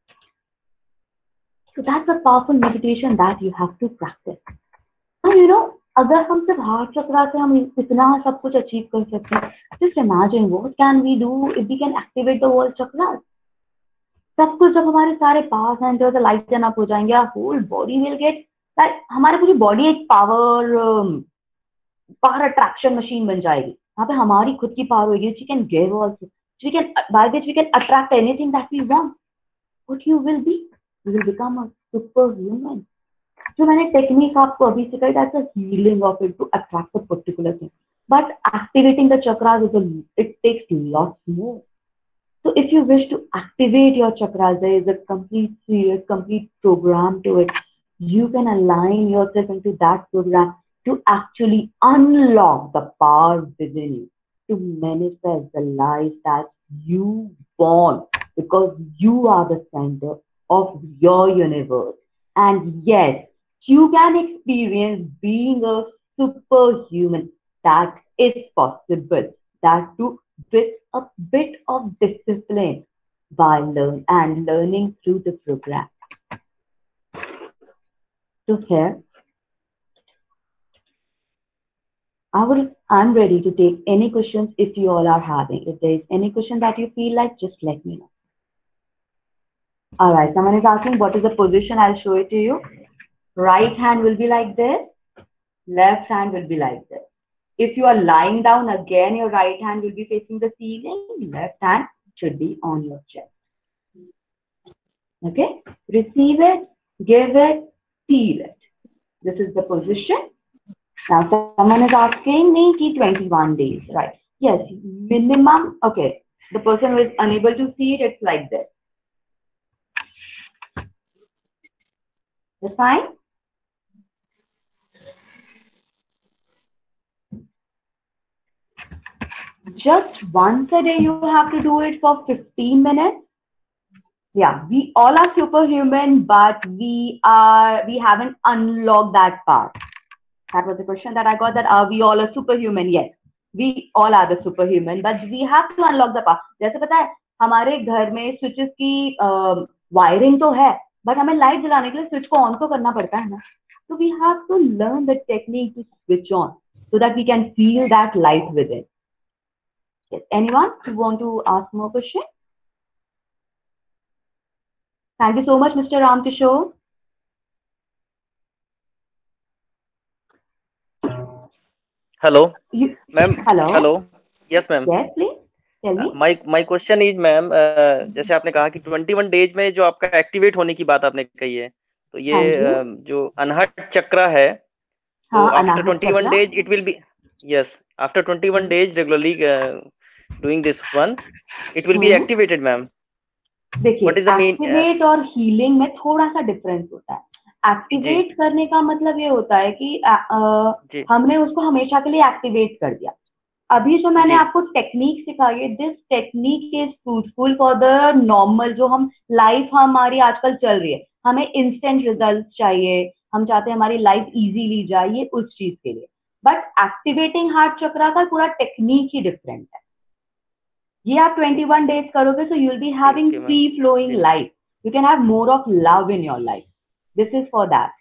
Speaker 1: So that's a powerful meditation that you have to practice. And अगर हम सिर्फ हार्ट चक्रा से हम इतना सब कुछ अचीव कर सकते हैं, just imagine what can we do if we can activate the whole chakras. सब कुछ जब हमारे सारे पास एंड लाइट टर्न अप हो जाएंगे, whole body will get like, हमारी पूरी बॉडी एक पावर पावर अट्रैक्शन मशीन बन जाएगी। यहाँ पे हमारी खुद की पावर होगी, we can give also, we can by which we can attract anything that we want. What you will be, you will become a super human. जो मैंने टेक्निक आपको अभी सिखाई, that's a healing of it to attract a particular thing, but activating the chakras is it takes lots more. So if you wish to activate your chakras, there is a complete serious, complete program to it. You can align yourself into that program to actually unlock the power within you to manifest the life that you want, because you are the center of your universe. And yes, you can experience being a superhuman. That is possible. That too with a bit of discipline by learning through the program. So here, I'm ready to take any questions if you all are having. If there is any question that you feel like, just let me know. All right, someone is asking what is the position. I'll show it to you. Right hand will be like this. Left hand will be like this. If you are lying down, again, your right hand will be facing the ceiling. Left hand should be on your chest. Okay? Receive it, give it, feel it. This is the position. Now, someone is asking me, 21 days, right? Yes, minimum. Okay. The person who is unable to see it, it's like this. That's fine? Just once a day, you have to do it for 15 minutes. Yeah, we all are superhuman, but we haven't unlocked that part. That was the question that I got, that are we all a superhuman? Yes, we all are the superhuman, but we have to unlock the part. जैसे पता है हमारे घर में switches की wiring तो है, but हमें लाइट जलाने के लिए स्विच को ऑन तो करना पड़ता है ना. So we have to learn the technique to switch on so that we can feel that light within. Yes, anyone who want to ask more question? Thank you so much, Mr. Ram Kishore.
Speaker 2: Hello,
Speaker 1: You,
Speaker 2: ma'am.
Speaker 1: hello.
Speaker 2: Hello. Yes, ma'am.
Speaker 1: Yes, please. Tell me.
Speaker 2: My question is, ma'am, जैसे आपने कहा कि 21 days में जो आपका activate होने की बात आपने कही है, तो ये
Speaker 1: हाँ जी.
Speaker 2: जो अनहट चक्र है, तो
Speaker 1: हाँ,
Speaker 2: after
Speaker 1: Anahata
Speaker 2: 21
Speaker 1: chakra.
Speaker 2: Days it will be, yes, after 21 days regularly doing this one, it will be activated, ma'am.
Speaker 1: देखिए,
Speaker 2: what is the mean?
Speaker 1: Activate और हीलिंग में थोड़ा सा डिफरेंस होता है.
Speaker 2: जी
Speaker 1: एक्टिवेट करने का मतलब ये होता है कि
Speaker 2: जी
Speaker 1: हमने उसको हमेशा के लिए एक्टिवेट कर दिया. अभी जो मैंने
Speaker 2: जी
Speaker 1: आपको टेक्निक सिखाई है, this technique is fruitful for the normal, जो हम लाइफ हमारी आजकल चल रही है, हमें इंस्टेंट रिजल्ट चाहिए, हम चाहते हैं हमारी लाइफ इजीली जाए, ये उस चीज के लिए. बट एक्टिवेटिंग हार्ट चक्रा का पूरा टेक्निक ही डिफरेंट है. ये आप 21 डेज करोगे, so you'll be having
Speaker 2: okay ma'am.
Speaker 1: free flowing
Speaker 2: ji
Speaker 1: life. You can have more of love in your life. This is for that.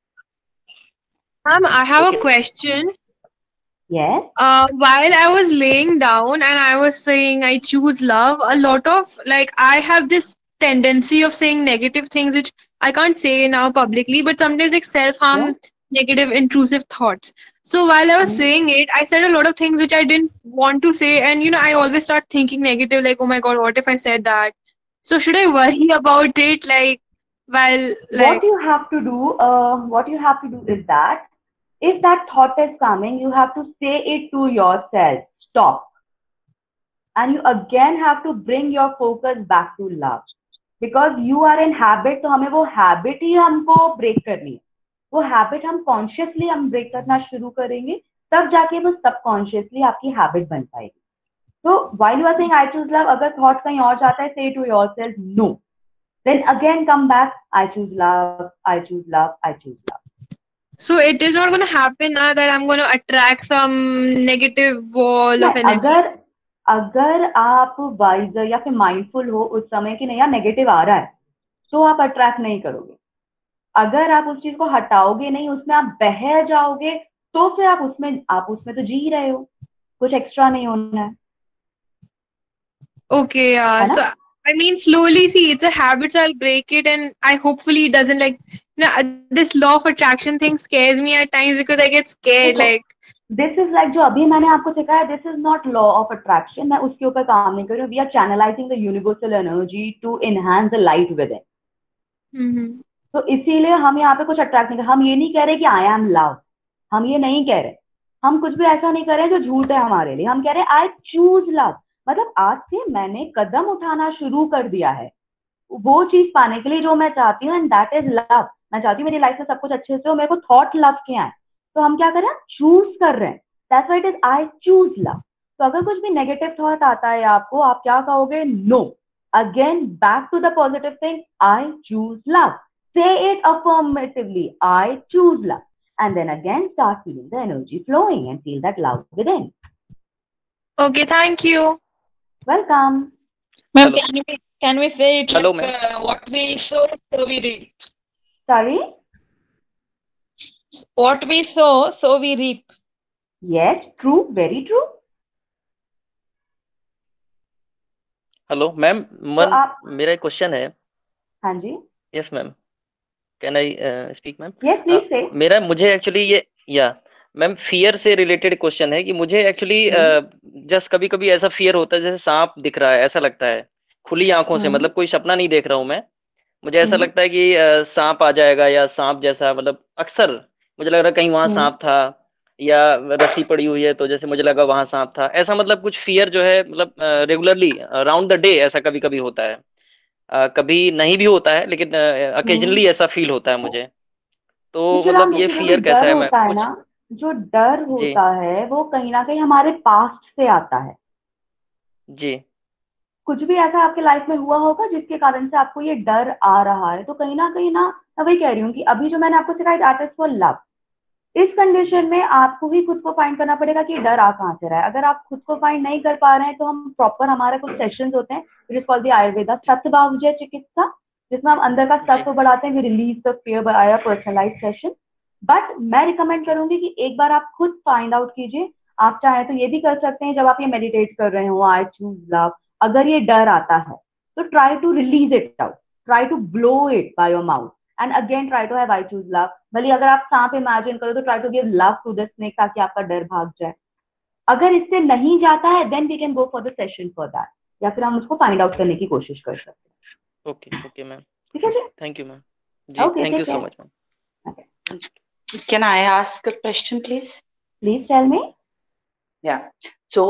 Speaker 3: I have a
Speaker 2: okay.
Speaker 3: question.
Speaker 1: Yes.
Speaker 3: While I was laying down and I was saying I choose love, a lot of I have this tendency of saying negative things which I can't say now publicly, but sometimes self
Speaker 1: Yeah.
Speaker 3: harm, negative, intrusive thoughts. So while I was saying it, I said a lot of things which I didn't want to say, and I always start thinking negative, like, oh my god, what if I said that? So should I worry about it? While
Speaker 1: What you have to do, is that if that thought is coming, you have to say it to yourself. Stop. And you again have to bring your focus back to love. Because you are in habit, तो हमें वो habit ही हमको break करनी है. वो habit हम consciously हम break करना शुरू करेंगे, तब जाके वो subconsciously आपकी habit बन पाएगी. So while you are saying I choose love, अगर thought कहीं और जाता है, say to yourself no. Then again come back, I choose love, I choose love, I choose love.
Speaker 3: so it is not going to happen now that I'm going to attract some negative wall of energy.
Speaker 1: अगर आप visor या फिर mindful हो उस समय कि नहीं यार नेगेटिव आ रहा है, तो आप अट्रैक्ट नहीं करोगे. अगर आप उस चीज को हटाओगे नहीं, उसमें आप बह जाओगे, तो फिर आप उसमें तो जी रहे हो, कुछ एक्स्ट्रा नहीं होना है.
Speaker 3: Okay,
Speaker 1: है ना?
Speaker 3: so I mean, slowly, see, it's a habit, so I'll break it, and I hopefully it doesn't like, this law of attraction thing scares me at times because I get scared.
Speaker 1: देखो,
Speaker 3: Like,
Speaker 1: this is like जो अभी मैंने आपको सिखाया, this is not law of attraction, मैं उसके ऊपर काम नहीं कर रही हूँ. We are channelizing the universal energy to enhance the light within.
Speaker 3: mm-hmm.
Speaker 1: तो इसीलिए हम यहाँ पे कुछ अट्रैक्ट नहीं कर, हम ये नहीं कह रहे कि आई एम लव, हम ये नहीं कह रहे, हम कुछ भी ऐसा नहीं कर रहे जो झूठ है हमारे लिए. हम कह रहे हैं आई चूज लव, मतलब आज से मैंने कदम उठाना शुरू कर दिया है वो चीज पाने के लिए जो मैं चाहती हूँ, एंड दैट इज लव. मैं चाहती हूँ मेरी लाइफ में सब कुछ अच्छे से हो, मेरे को थॉट लव के आए, तो हम क्या कर रहे हैं, चूज कर रहे हैं. That's why it is I choose love. तो अगर कुछ भी नेगेटिव थॉट आता है आपको, आप क्या कहोगे, no, again back to the positive thing, I choose love. Say it affirmatively, I choose love. And then again, start feeling the energy flowing and feel that love within.
Speaker 3: Okay, thank you.
Speaker 1: Welcome.
Speaker 4: Ma'am,
Speaker 2: Hello.
Speaker 4: can we say it
Speaker 2: Hello,
Speaker 4: like,
Speaker 2: ma'am.
Speaker 4: what we sow, so we reap.
Speaker 1: Sorry?
Speaker 4: What we sow, so we reap.
Speaker 1: Yes, true, very true.
Speaker 2: Hello ma'am,
Speaker 1: तो आप,
Speaker 2: मेरा एक question है.
Speaker 1: हाँ जी,
Speaker 2: yes ma'am, can I speak ma'am?
Speaker 1: yes, please say.
Speaker 2: मुझे actually ये ma'am fear से रिलेटेड क्वेश्चन है कि मुझे एक्चुअली जस्ट कभी कभी ऐसा फियर होता है जैसे सांप दिख रहा है, ऐसा लगता है खुली आंखों से, मतलब कोई सपना नहीं देख रहा हूँ मैं, मुझे ऐसा लगता है कि सांप आ जाएगा या सांप जैसा, मतलब अक्सर मुझे लग रहा है कहीं वहां सांप था, या रस्सी पड़ी हुई है तो जैसे मुझे लगा वहां सांप था, ऐसा मतलब कुछ फियर जो है, मतलब रेगुलरली अराउंड द डे ऐसा कभी कभी होता है. कभी नहीं भी होता है, लेकिन अकेजनली ऐसा फील होता है मुझे. तो
Speaker 1: विक्रांत,
Speaker 2: मतलब ये
Speaker 1: देखिए, जो
Speaker 2: फियर
Speaker 1: भी
Speaker 2: कैसा
Speaker 1: डर
Speaker 2: है, मैं
Speaker 1: होता है
Speaker 2: कुछ.
Speaker 1: ना, जो डर
Speaker 2: जी
Speaker 1: होता है वो कहीं ना कहीं हमारे पास्ट से आता है.
Speaker 2: जी
Speaker 1: कुछ भी ऐसा आपके लाइफ में हुआ होगा जिसके कारण से आपको ये डर आ रहा है, तो कहीं ना मैं वही कह रही हूँ कि अभी जो मैंने आपको सिखाया, दैट इज फॉर लव. इस कंडीशन
Speaker 2: जी
Speaker 1: में आपको ही खुद को फाइंड करना पड़ेगा कि डर आ कहाँ से रहा है. अगर आप खुद को फाइंड नहीं कर पा रहे हैं, तो हम प्रॉपर, हमारे कुछ सेशंस होते हैं, it is called the Ayurveda सत्भावजय चिकित्सा, जिसमें हम अंदर का
Speaker 2: जी
Speaker 1: सत्व बढ़ाते हैं, we release the fear by a personalized session. But मैं रिकमेंड करूंगी कि एक बार आप खुद फाइंड आउट कीजिए. आप चाहें तो ये भी कर सकते हैं, जब आप ये मेडिटेट कर रहे हो, आई चूज लव, अगर ये डर आता है तो try to release it out, try to blow it by your mouth, and again try to have I choose love. भले अगर आप सांप इमेजिन करो तो try to give love to the snake, ताकि आपका डर भाग जाए. अगर इससे नहीं जाता है, then we can go for the session for that, या फिर हम उसको फाइंड आउट करने की कोशिश कर सकते हैं.
Speaker 2: ओके मैम,
Speaker 1: ठीक है जी?
Speaker 2: Thank you ma'am. Ji
Speaker 1: okay,
Speaker 2: thank you
Speaker 1: take
Speaker 2: so
Speaker 1: care.
Speaker 2: Much ma'am.
Speaker 5: Can I ask a question, please?
Speaker 1: Please tell me.
Speaker 5: Yeah. So,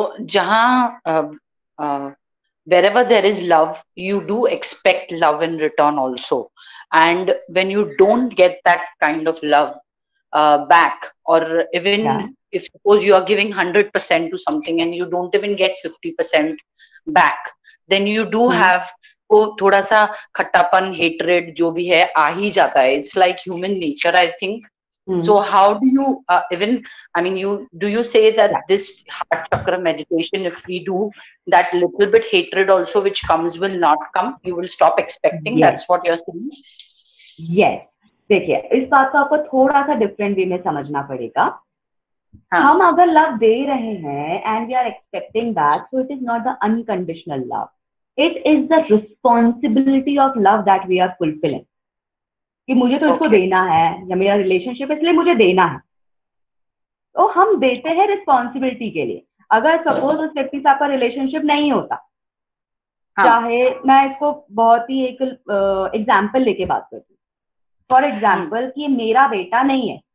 Speaker 5: wherever there is love, you do expect love in return also. And when you don't get that kind of love back, or even if suppose you are giving 100% to something and you don't even get 50% back, then you do have वो थोड़ा सा खट्टापन, hatred जो भी है आ ही जाता है. It's like human nature, I think. So how do you do you say that this heart chakra meditation, if we do that, little bit hatred also which comes will not come, you will stop expecting? That's what you're saying?
Speaker 1: Yes. देखिए, इस बात को आपको थोड़ा सा different way में समझना पड़ेगा. हम अगर लव दे रहे हैं and we are expecting that, so it is not the unconditional love, it is the responsibility of love that we are fulfilling. कि मुझे तो इसको देना है, या मेरा रिलेशनशिप इसलिए मुझे देना है, तो हम देते हैं रिस्पॉन्सिबिलिटी के लिए. अगर सपोज उस व्यक्ति से आपका रिलेशनशिप नहीं होता, चाहे मैं इसको बहुत ही एक एग्जाम्पल लेके बात करती हूँ. फॉर एग्जाम्पल कि मेरा बेटा नहीं है,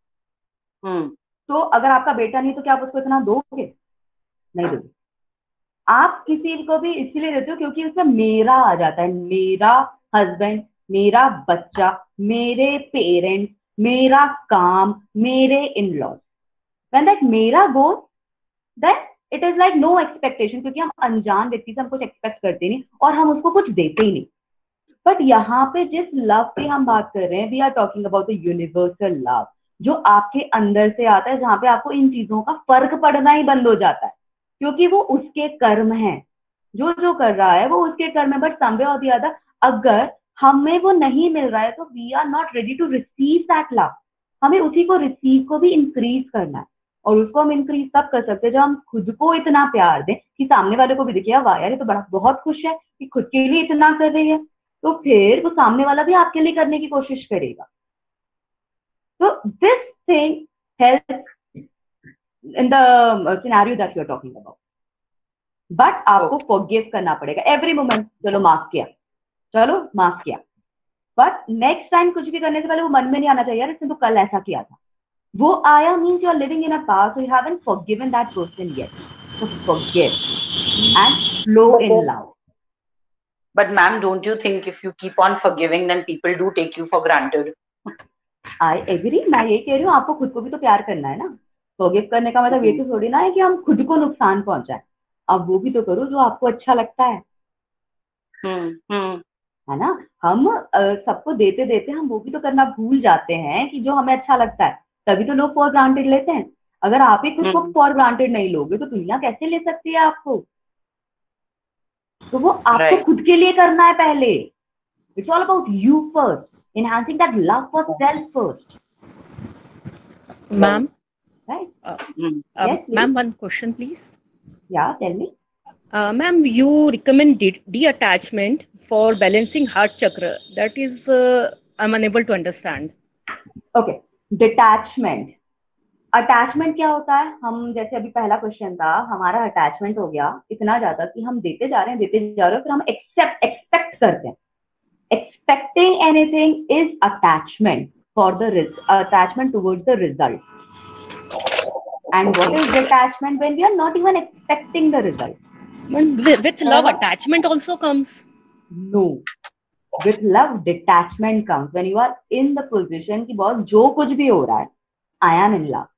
Speaker 1: तो अगर आपका बेटा नहीं तो क्या आप उसको इतना दोगे? नहीं दोगे. आप किसी को भी इसीलिए देते हो क्योंकि उसमें मेरा आ जाता है, मेरा हस्बैंड, मेरा बच्चा, मेरे पेरेंट्स, मेरा काम, मेरे इन-लॉज. व्हेन दैट मेरा goes, then it is like no expectation, क्योंकि हम अनजान व्यक्ति से हम कुछ एक्सपेक्ट करते नहीं और हम उसको कुछ देते ही नहीं. बट यहाँ पे जिस लव की हम बात कर रहे हैं, we are talking about the universal love, जो आपके अंदर से आता है, जहाँ पे आपको इन चीजों का फर्क पड़ना ही बंद हो जाता है, क्योंकि वो उसके कर्म है. जो जो कर रहा है वो उसके कर्म है. बट समवे और द अदर, अगर हमें वो नहीं मिल रहा है, तो we are not ready to receive that love. हमें उसी को रिसीव को भी इंक्रीज करना है. और उसको हम इंक्रीज तब कर सकते हैं जब हम खुद को इतना प्यार दें कि सामने वाले को भी दिखे, वाह यार ये तो बड़ा बहुत खुश है कि खुद के लिए इतना कर रही है, तो फिर वो सामने वाला भी आपके लिए करने की कोशिश करेगा. तो this thing help in the scenario that you are talking about. But आपको फॉरगिव करना पड़ेगा एवरी मोमेंट. चलो माफ किया, चलो माफ किया, बट नेक्स्ट टाइम कुछ भी करने से पहले वो मन में नहीं आना चाहिए यार इसने तो कल ऐसा किया था. वो आया means you are living in a past, so you haven't forgiven that person yet. So forgive and flow in love.
Speaker 5: But ma'am, don't you think if you keep on forgiving, then people do take you for granted?
Speaker 1: I agree. मैं ये कह रही हूँ आपको खुद को भी तो प्यार करना है ना. फॉरगिव करने का मतलब ये तो थोड़ी ना है कि हम खुद को नुकसान पहुंचाए. अब वो भी तो करो जो आपको अच्छा लगता है. है ना. हम सबको देते देते हम वो भी तो करना भूल जाते हैं कि जो हमें अच्छा लगता है. तभी तो लोग फॉर ग्रांटेड लेते हैं. अगर आप ही खुद को फॉर ग्रांटेड नहीं लोगे तो दुनिया कैसे ले सकती है आपको. तो वो आपको खुद के लिए करना है पहले. It's all about you first, enhancing that love for self first.
Speaker 6: Ma'am,
Speaker 1: Right?
Speaker 6: yes,
Speaker 1: Yes,
Speaker 6: ma'am, one question, please.
Speaker 1: Yeah, tell me.
Speaker 6: Ma'am, you recommend detachment for balancing heart chakra. That is, I'm unable to understand.
Speaker 1: Okay, detachment. Attachment क्या होता है. हम जैसे अभी पहला question था, हमारा attachment हो गया इतना ज्यादा कि हम देते जा रहे हैं, फिर हम एक्सपेक्ट करते हैं. Expecting anything is attachment for the attachment towards the result. And what is detachment when we are not even expecting the result.
Speaker 6: With love, attachment also comes.
Speaker 1: No, with love detachment comes when you are in the position कि बहुत जो कुछ भी हो रहा है, I am in love.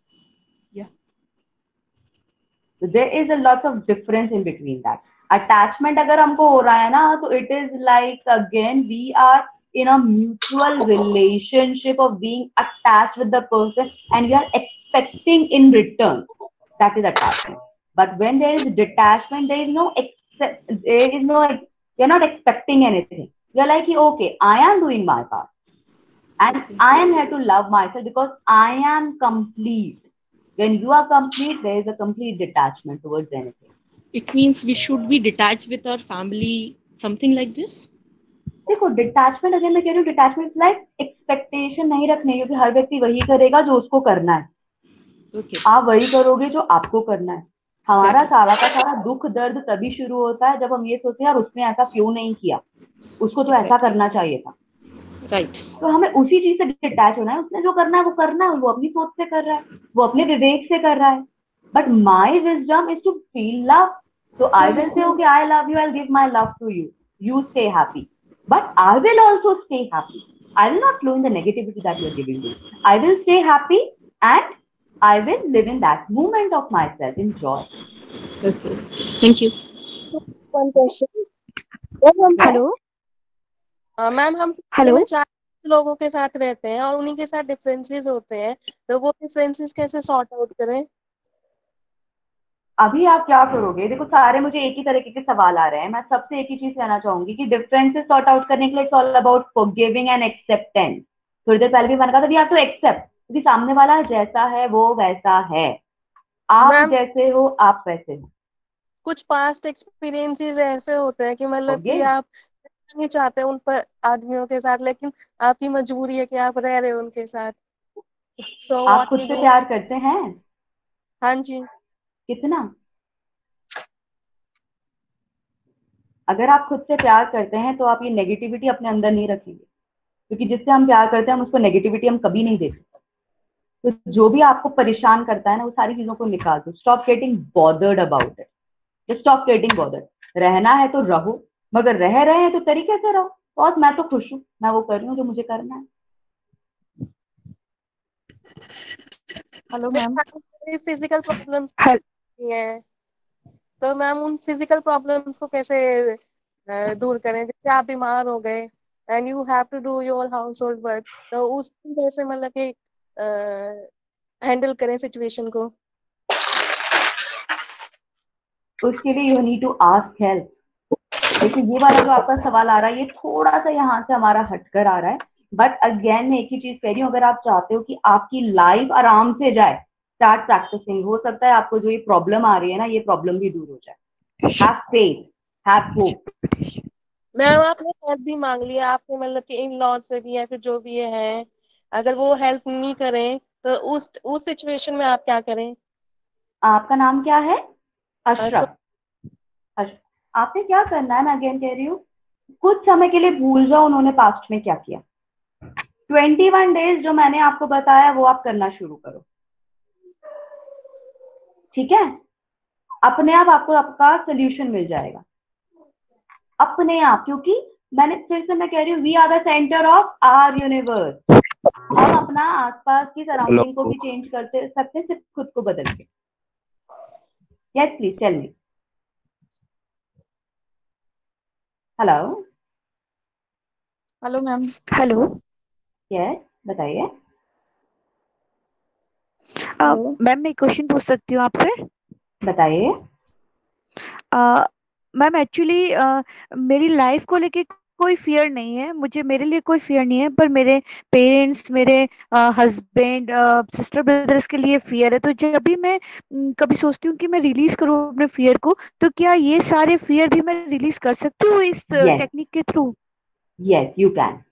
Speaker 1: So there is a lot of difference in between that. Attachment अगर हमको हो रहा है ना, तो it is like again we are in a mutual relationship of being attached with the person and we are expecting in return. That is attachment. But when there is detachment, there is no you're not expecting anything. You're like, okay, I am doing my part. And I am here to love myself because I am complete. When you are complete, there is a complete detachment towards anything.
Speaker 6: It means we should be detached with our family, something like this.
Speaker 1: देखो detachment अगर मैं कह रही हूँ, detachment like expectation नहीं रखने, क्योंकि हर व्यक्ति वही करेगा जो उसको करना है.
Speaker 6: Okay.
Speaker 1: आप वही करोगे जो आपको करना है. हमारा सारा का सारा दुख दर्द तभी शुरू होता है जब हम ये सोचते हैं यार उसने ऐसा क्यों नहीं किया, उसको तो ऐसा करना चाहिए था.
Speaker 6: Right.
Speaker 1: तो हमें उसी चीज से डिटैच होना है. उसने जो करना है वो करना है, वो अपनी सोच से कर रहा है, वो अपने विवेक से कर रहा है. But my wisdom is to feel love. तो I will say okay I love you, I will give my love to you, you stay happy, but I will also stay happy. I will not flow in the negativity that you are giving me. I will stay happy and I will live in that moment of my self in joy.
Speaker 6: Okay. Thank you.
Speaker 7: One question.
Speaker 1: Hello.
Speaker 7: Ma'am, हम
Speaker 8: hello
Speaker 7: में 4 लोगों के साथ रहते हैं और उन्हीं के साथ डिफरेंसेस होते हैं, तो वो डिफरेंसेस कैसे सॉर्ट आउट करें?
Speaker 1: अभी आप क्या करोगे. देखो सारे मुझे एक ही तरीके के सवाल आ रहे हैं. मैं सबसे एक ही चीज कहना चाहूंगी कि डिफरेंसेस सॉर्ट आउट करने के लिए it's all about forgiving and acceptance. थोड़ी देर पहले भी मैंने कहा था वी हैव टू एक्सेप्ट, क्योंकि सामने वाला जैसा है वो वैसा है. आप
Speaker 7: मैम,
Speaker 1: जैसे हो आप वैसे हो.
Speaker 7: कुछ पास्ट एक्सपीरियंसेस ऐसे होते हैं कि मतलब कि
Speaker 1: Forgive.
Speaker 7: आप नहीं चाहते उन पर आदमियों के साथ, लेकिन आपकी मजबूरी है कि आप रह रहे हो उनके साथ. सो
Speaker 1: आप
Speaker 7: व्हाट
Speaker 1: खुद
Speaker 7: टू
Speaker 1: से
Speaker 7: डू?
Speaker 1: प्यार करते हैं
Speaker 7: हाँ जी.
Speaker 1: कितना. अगर आप खुद से प्यार करते हैं तो आप ये नेगेटिविटी अपने अंदर नहीं रखेंगे, क्योंकि जिससे हम प्यार करते हैं हम उसको नेगेटिविटी हम कभी नहीं देते. तो जो भी आपको परेशान करता है ना, वो सारी चीजों को निकाल दो. Stop getting bothered about it. Just stop getting bothered. रहना है तो रहो, मगर रह रहे हैं तो तरीके से रहो. और मैं तो खुश हूँ, मैं वो कर रही हूँ जो मुझे करना है.
Speaker 8: Hello ma'am.
Speaker 7: फिजिकल प्रॉब्लम्स
Speaker 8: हेल-
Speaker 7: हैं, तो मैम उन फिजिकल प्रॉब्लम्स को कैसे दूर करें? जैसे आप बीमार हो गए and you have to do your household work, तो उस कैसे मतलब कि हैंडल करें सिचुएशन को?
Speaker 1: उसके लिए you need to ask help. देखिए ये वाला जो आपका सवाल आ रहा है ये थोड़ा सा यहाँ से हमारा हटकर आ रहा है. बट अगेन मैं एक ही चीज कह रही हूँ, अगर आप चाहते हो कि आपकी लाइफ आराम से जाए, स्टार्ट प्रैक्टिसिंग. हो सकता है आपको जो ये प्रॉब्लम आ रही है ना, ये प्रॉब्लम भी दूर हो जाए. Have faith, have hope.
Speaker 7: Ma'am आपने हेल्प भी मांग लिया, आपने मतलब कि इन लॉज से भी या फिर जो भी है, अगर वो हेल्प नहीं करें तो उस सिचुएशन में आप क्या करें?
Speaker 1: आपका नाम क्या है?
Speaker 7: सो
Speaker 1: अशरफ. आपने क्या करना है, मैं अगेन कह रही हूँ, कुछ समय के लिए भूल जाओ उन्होंने पास्ट में क्या किया. 21 डेज जो मैंने आपको बताया वो आप करना शुरू करो. ठीक है? अपने आप आपको आपका सोल्यूशन मिल जाएगा, अपने आप. क्योंकि फिर से मैं कह रही हूँ, we are the centre of our universe. हम अपना आसपास की सराउंडिंग को भी चेंज करते सकते हैं, सिर्फ खुद को बदल के. Yes please tell me. Hello.
Speaker 8: Hello ma'am. Hello.
Speaker 1: Yes, बताइए.
Speaker 8: मैम मैं क्वेश्चन पूछ सकती हूँ आपसे?
Speaker 1: बताइए.
Speaker 8: मैम एक्चुअली मेरी लाइफ को लेके कोई फियर नहीं है, मेरे लिए कोई फियर नहीं है, पर मेरे पेरेंट्स, मेरे हस्बैंड, सिस्टर, ब्रदर्स के लिए फियर है. तो जब भी मैं कभी सोचती हूँ कि मैं रिलीज करूँ अपने फियर को, तो क्या ये सारे फियर भी मैं रिलीज कर सकती हूँ इस टेक्निक के through?
Speaker 1: Yes you can.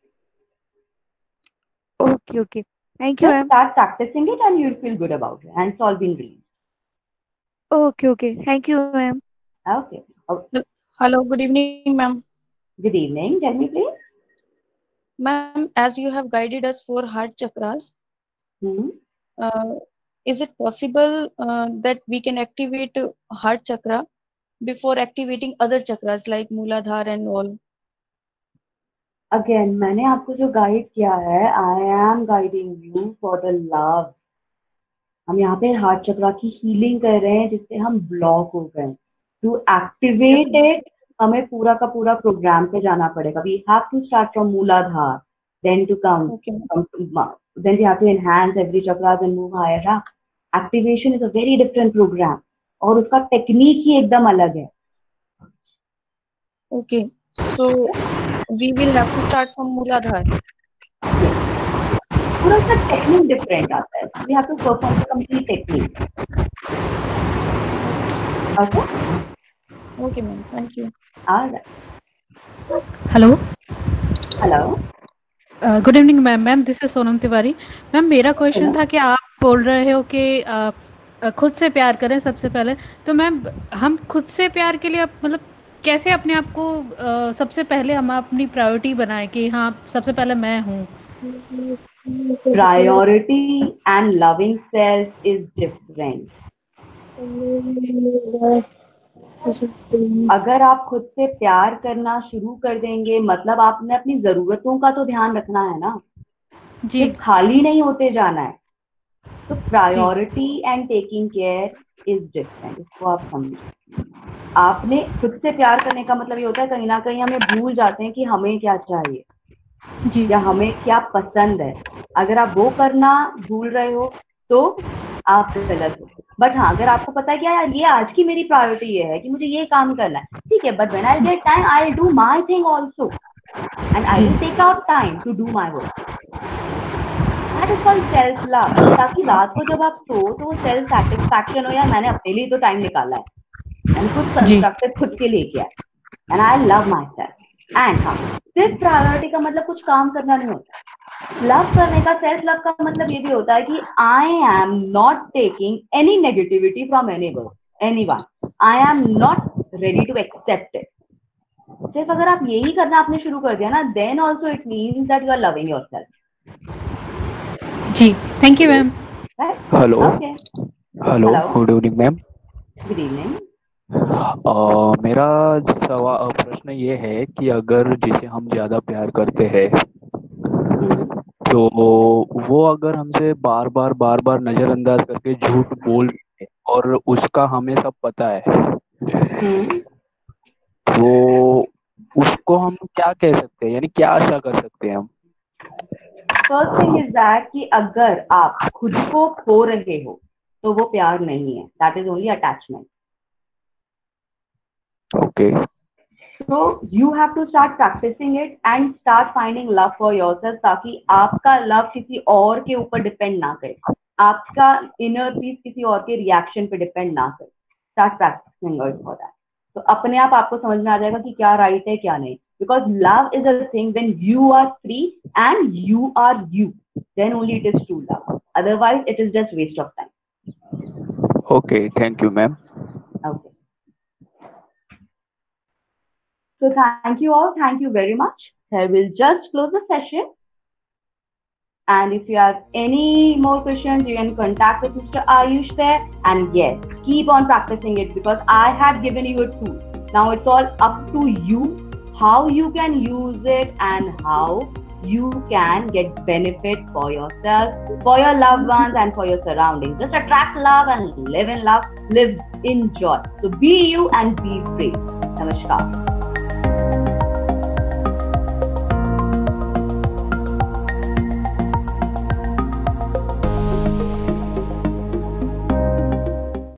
Speaker 8: Okay okay, thank you
Speaker 1: Just
Speaker 8: ma'am.
Speaker 1: start practicing it and you'll feel good about it and solving dreams.
Speaker 8: Okay okay, thank you ma'am.
Speaker 1: Okay. Oh,
Speaker 4: Hello, good evening, ma'am.
Speaker 1: good evening. Tell me please.
Speaker 4: Ma'am, as you have guided us for heart chakras,
Speaker 1: Hmm.
Speaker 4: is it possible that we can activate heart chakra before activating other chakras like Mooladhara and all?
Speaker 1: Again, मैंने आपको जो guide किया है, I am guiding you for the love. हम यहाँ पे heart चक्रा की healing कर रहे हैं जिससे हम ब्लॉक हो गए. टू एक्टिवेट इट हमें पूरा का पूरा प्रोग्राम पे जाना पड़ेगा. We have to start from Muladhara, then to come, then we have to enhance every chakras and move higher. Activation is a very different program और उसका टेक्निक ही एकदम अलग है.
Speaker 4: Okay, so we will have to start from Mooladhara.
Speaker 1: पूरा उसका technique different आता है. We have to perform the complete technique. Okay?
Speaker 4: Okay, ma'am. Thank you.
Speaker 1: All right.
Speaker 9: Hello.
Speaker 1: Hello.
Speaker 9: Good evening ma'am. Ma'am this is Sonam Tiwari. Ma'am मेरा क्वेश्चन था कि आप बोल रहे हो कि खुद से प्यार करें सबसे पहले. तो मैम हम खुद से प्यार के लिए मतलब कैसे अपने आप को सबसे पहले हम अपनी प्रायोरिटी बनाएं कि हाँ सबसे पहले मैं हूँ.
Speaker 1: Priority and loving self is different. अगर आप खुद से प्यार करना शुरू कर देंगे मतलब आपने अपनी जरूरतों का तो ध्यान रखना है ना,
Speaker 9: जी.
Speaker 1: सिर्फ खाली नहीं होते जाना है. तो priority and taking care is different. इसको आप समझिए. आपने खुद से प्यार करने का मतलब ये होता है कहीं ना कहीं हमें भूल जाते हैं कि हमें क्या चाहिए
Speaker 9: जी.
Speaker 1: या हमें क्या पसंद है. अगर आप वो करना भूल रहे हो तो आप गलत हो. बट हाँ, अगर आपको पता है कि यार ये आज की मेरी प्रायोरिटी ये है कि मुझे ये काम करना है, ठीक है, but when I get time I will do my thing also and I will take out time to do my work. That is called self love. ताकि रात को जब आप सो तो वो सेल्फ सेटिस्फैक्शन हो, यार मैंने अपने लिए तो टाइम निकाला है, मैंने कुछ कंस्ट्रक्टिव खुद के लिए किया and I love myself. And हाँ, सिर्फ प्रायोरिटी का मतलब कुछ काम करना नहीं होता. लव करने का, सेल्फ लव का मतलब ये भी होता है कि I am not taking any negativity from anyone. I am not ready to accept it. सिर्फ अगर आप यही करना आपने शुरू कर दिया ना, then also it means that you are loving yourself.
Speaker 9: जी, thank you ma'am.
Speaker 10: Hello.
Speaker 1: Okay.
Speaker 10: Hello, good evening ma'am.
Speaker 1: Good evening.
Speaker 10: मेरा प्रश्न ये है कि अगर जिसे हम ज्यादा प्यार करते हैं तो वो अगर हमसे बार बार नजरअंदाज करके झूठ बोल रहे और उसका हमें सब पता है, तो उसको हम क्या कह सकते हैं, यानी क्या आशा कर सकते हैं हम?
Speaker 1: फर्स्ट थिंग इज दैट कि अगर आप खुद को खो रहे हो तो वो प्यार नहीं है. That is only attachment.
Speaker 10: Okay.
Speaker 1: So you have to start practicing it and start finding love for yourself ताकि आपका लव किसी और के ऊपर डिपेंड ना करे. आपका इनर पीस किसी और के रिएक्शन पे डिपेंड ना करे. Start practicing it for that. तो अपने आप आपको समझ में आ जाएगा कि क्या राइट है क्या नहीं. Because love is a thing when you are free and you are you. Then only it is true love. Otherwise, it is just waste of time.
Speaker 10: Okay, thank you, ma'am.
Speaker 1: Okay. So thank you all. Thank you very much. I will just close the session. And if you have any more questions, you can contact with Mr. Ayush there. And yes, keep on practicing it because I have given you a tool. Now it's all up to you how you can use it and how you can get benefit for yourself, for your loved ones, and for your surroundings. Just attract love and live in love, live in joy. So be you and be free. Namaskar.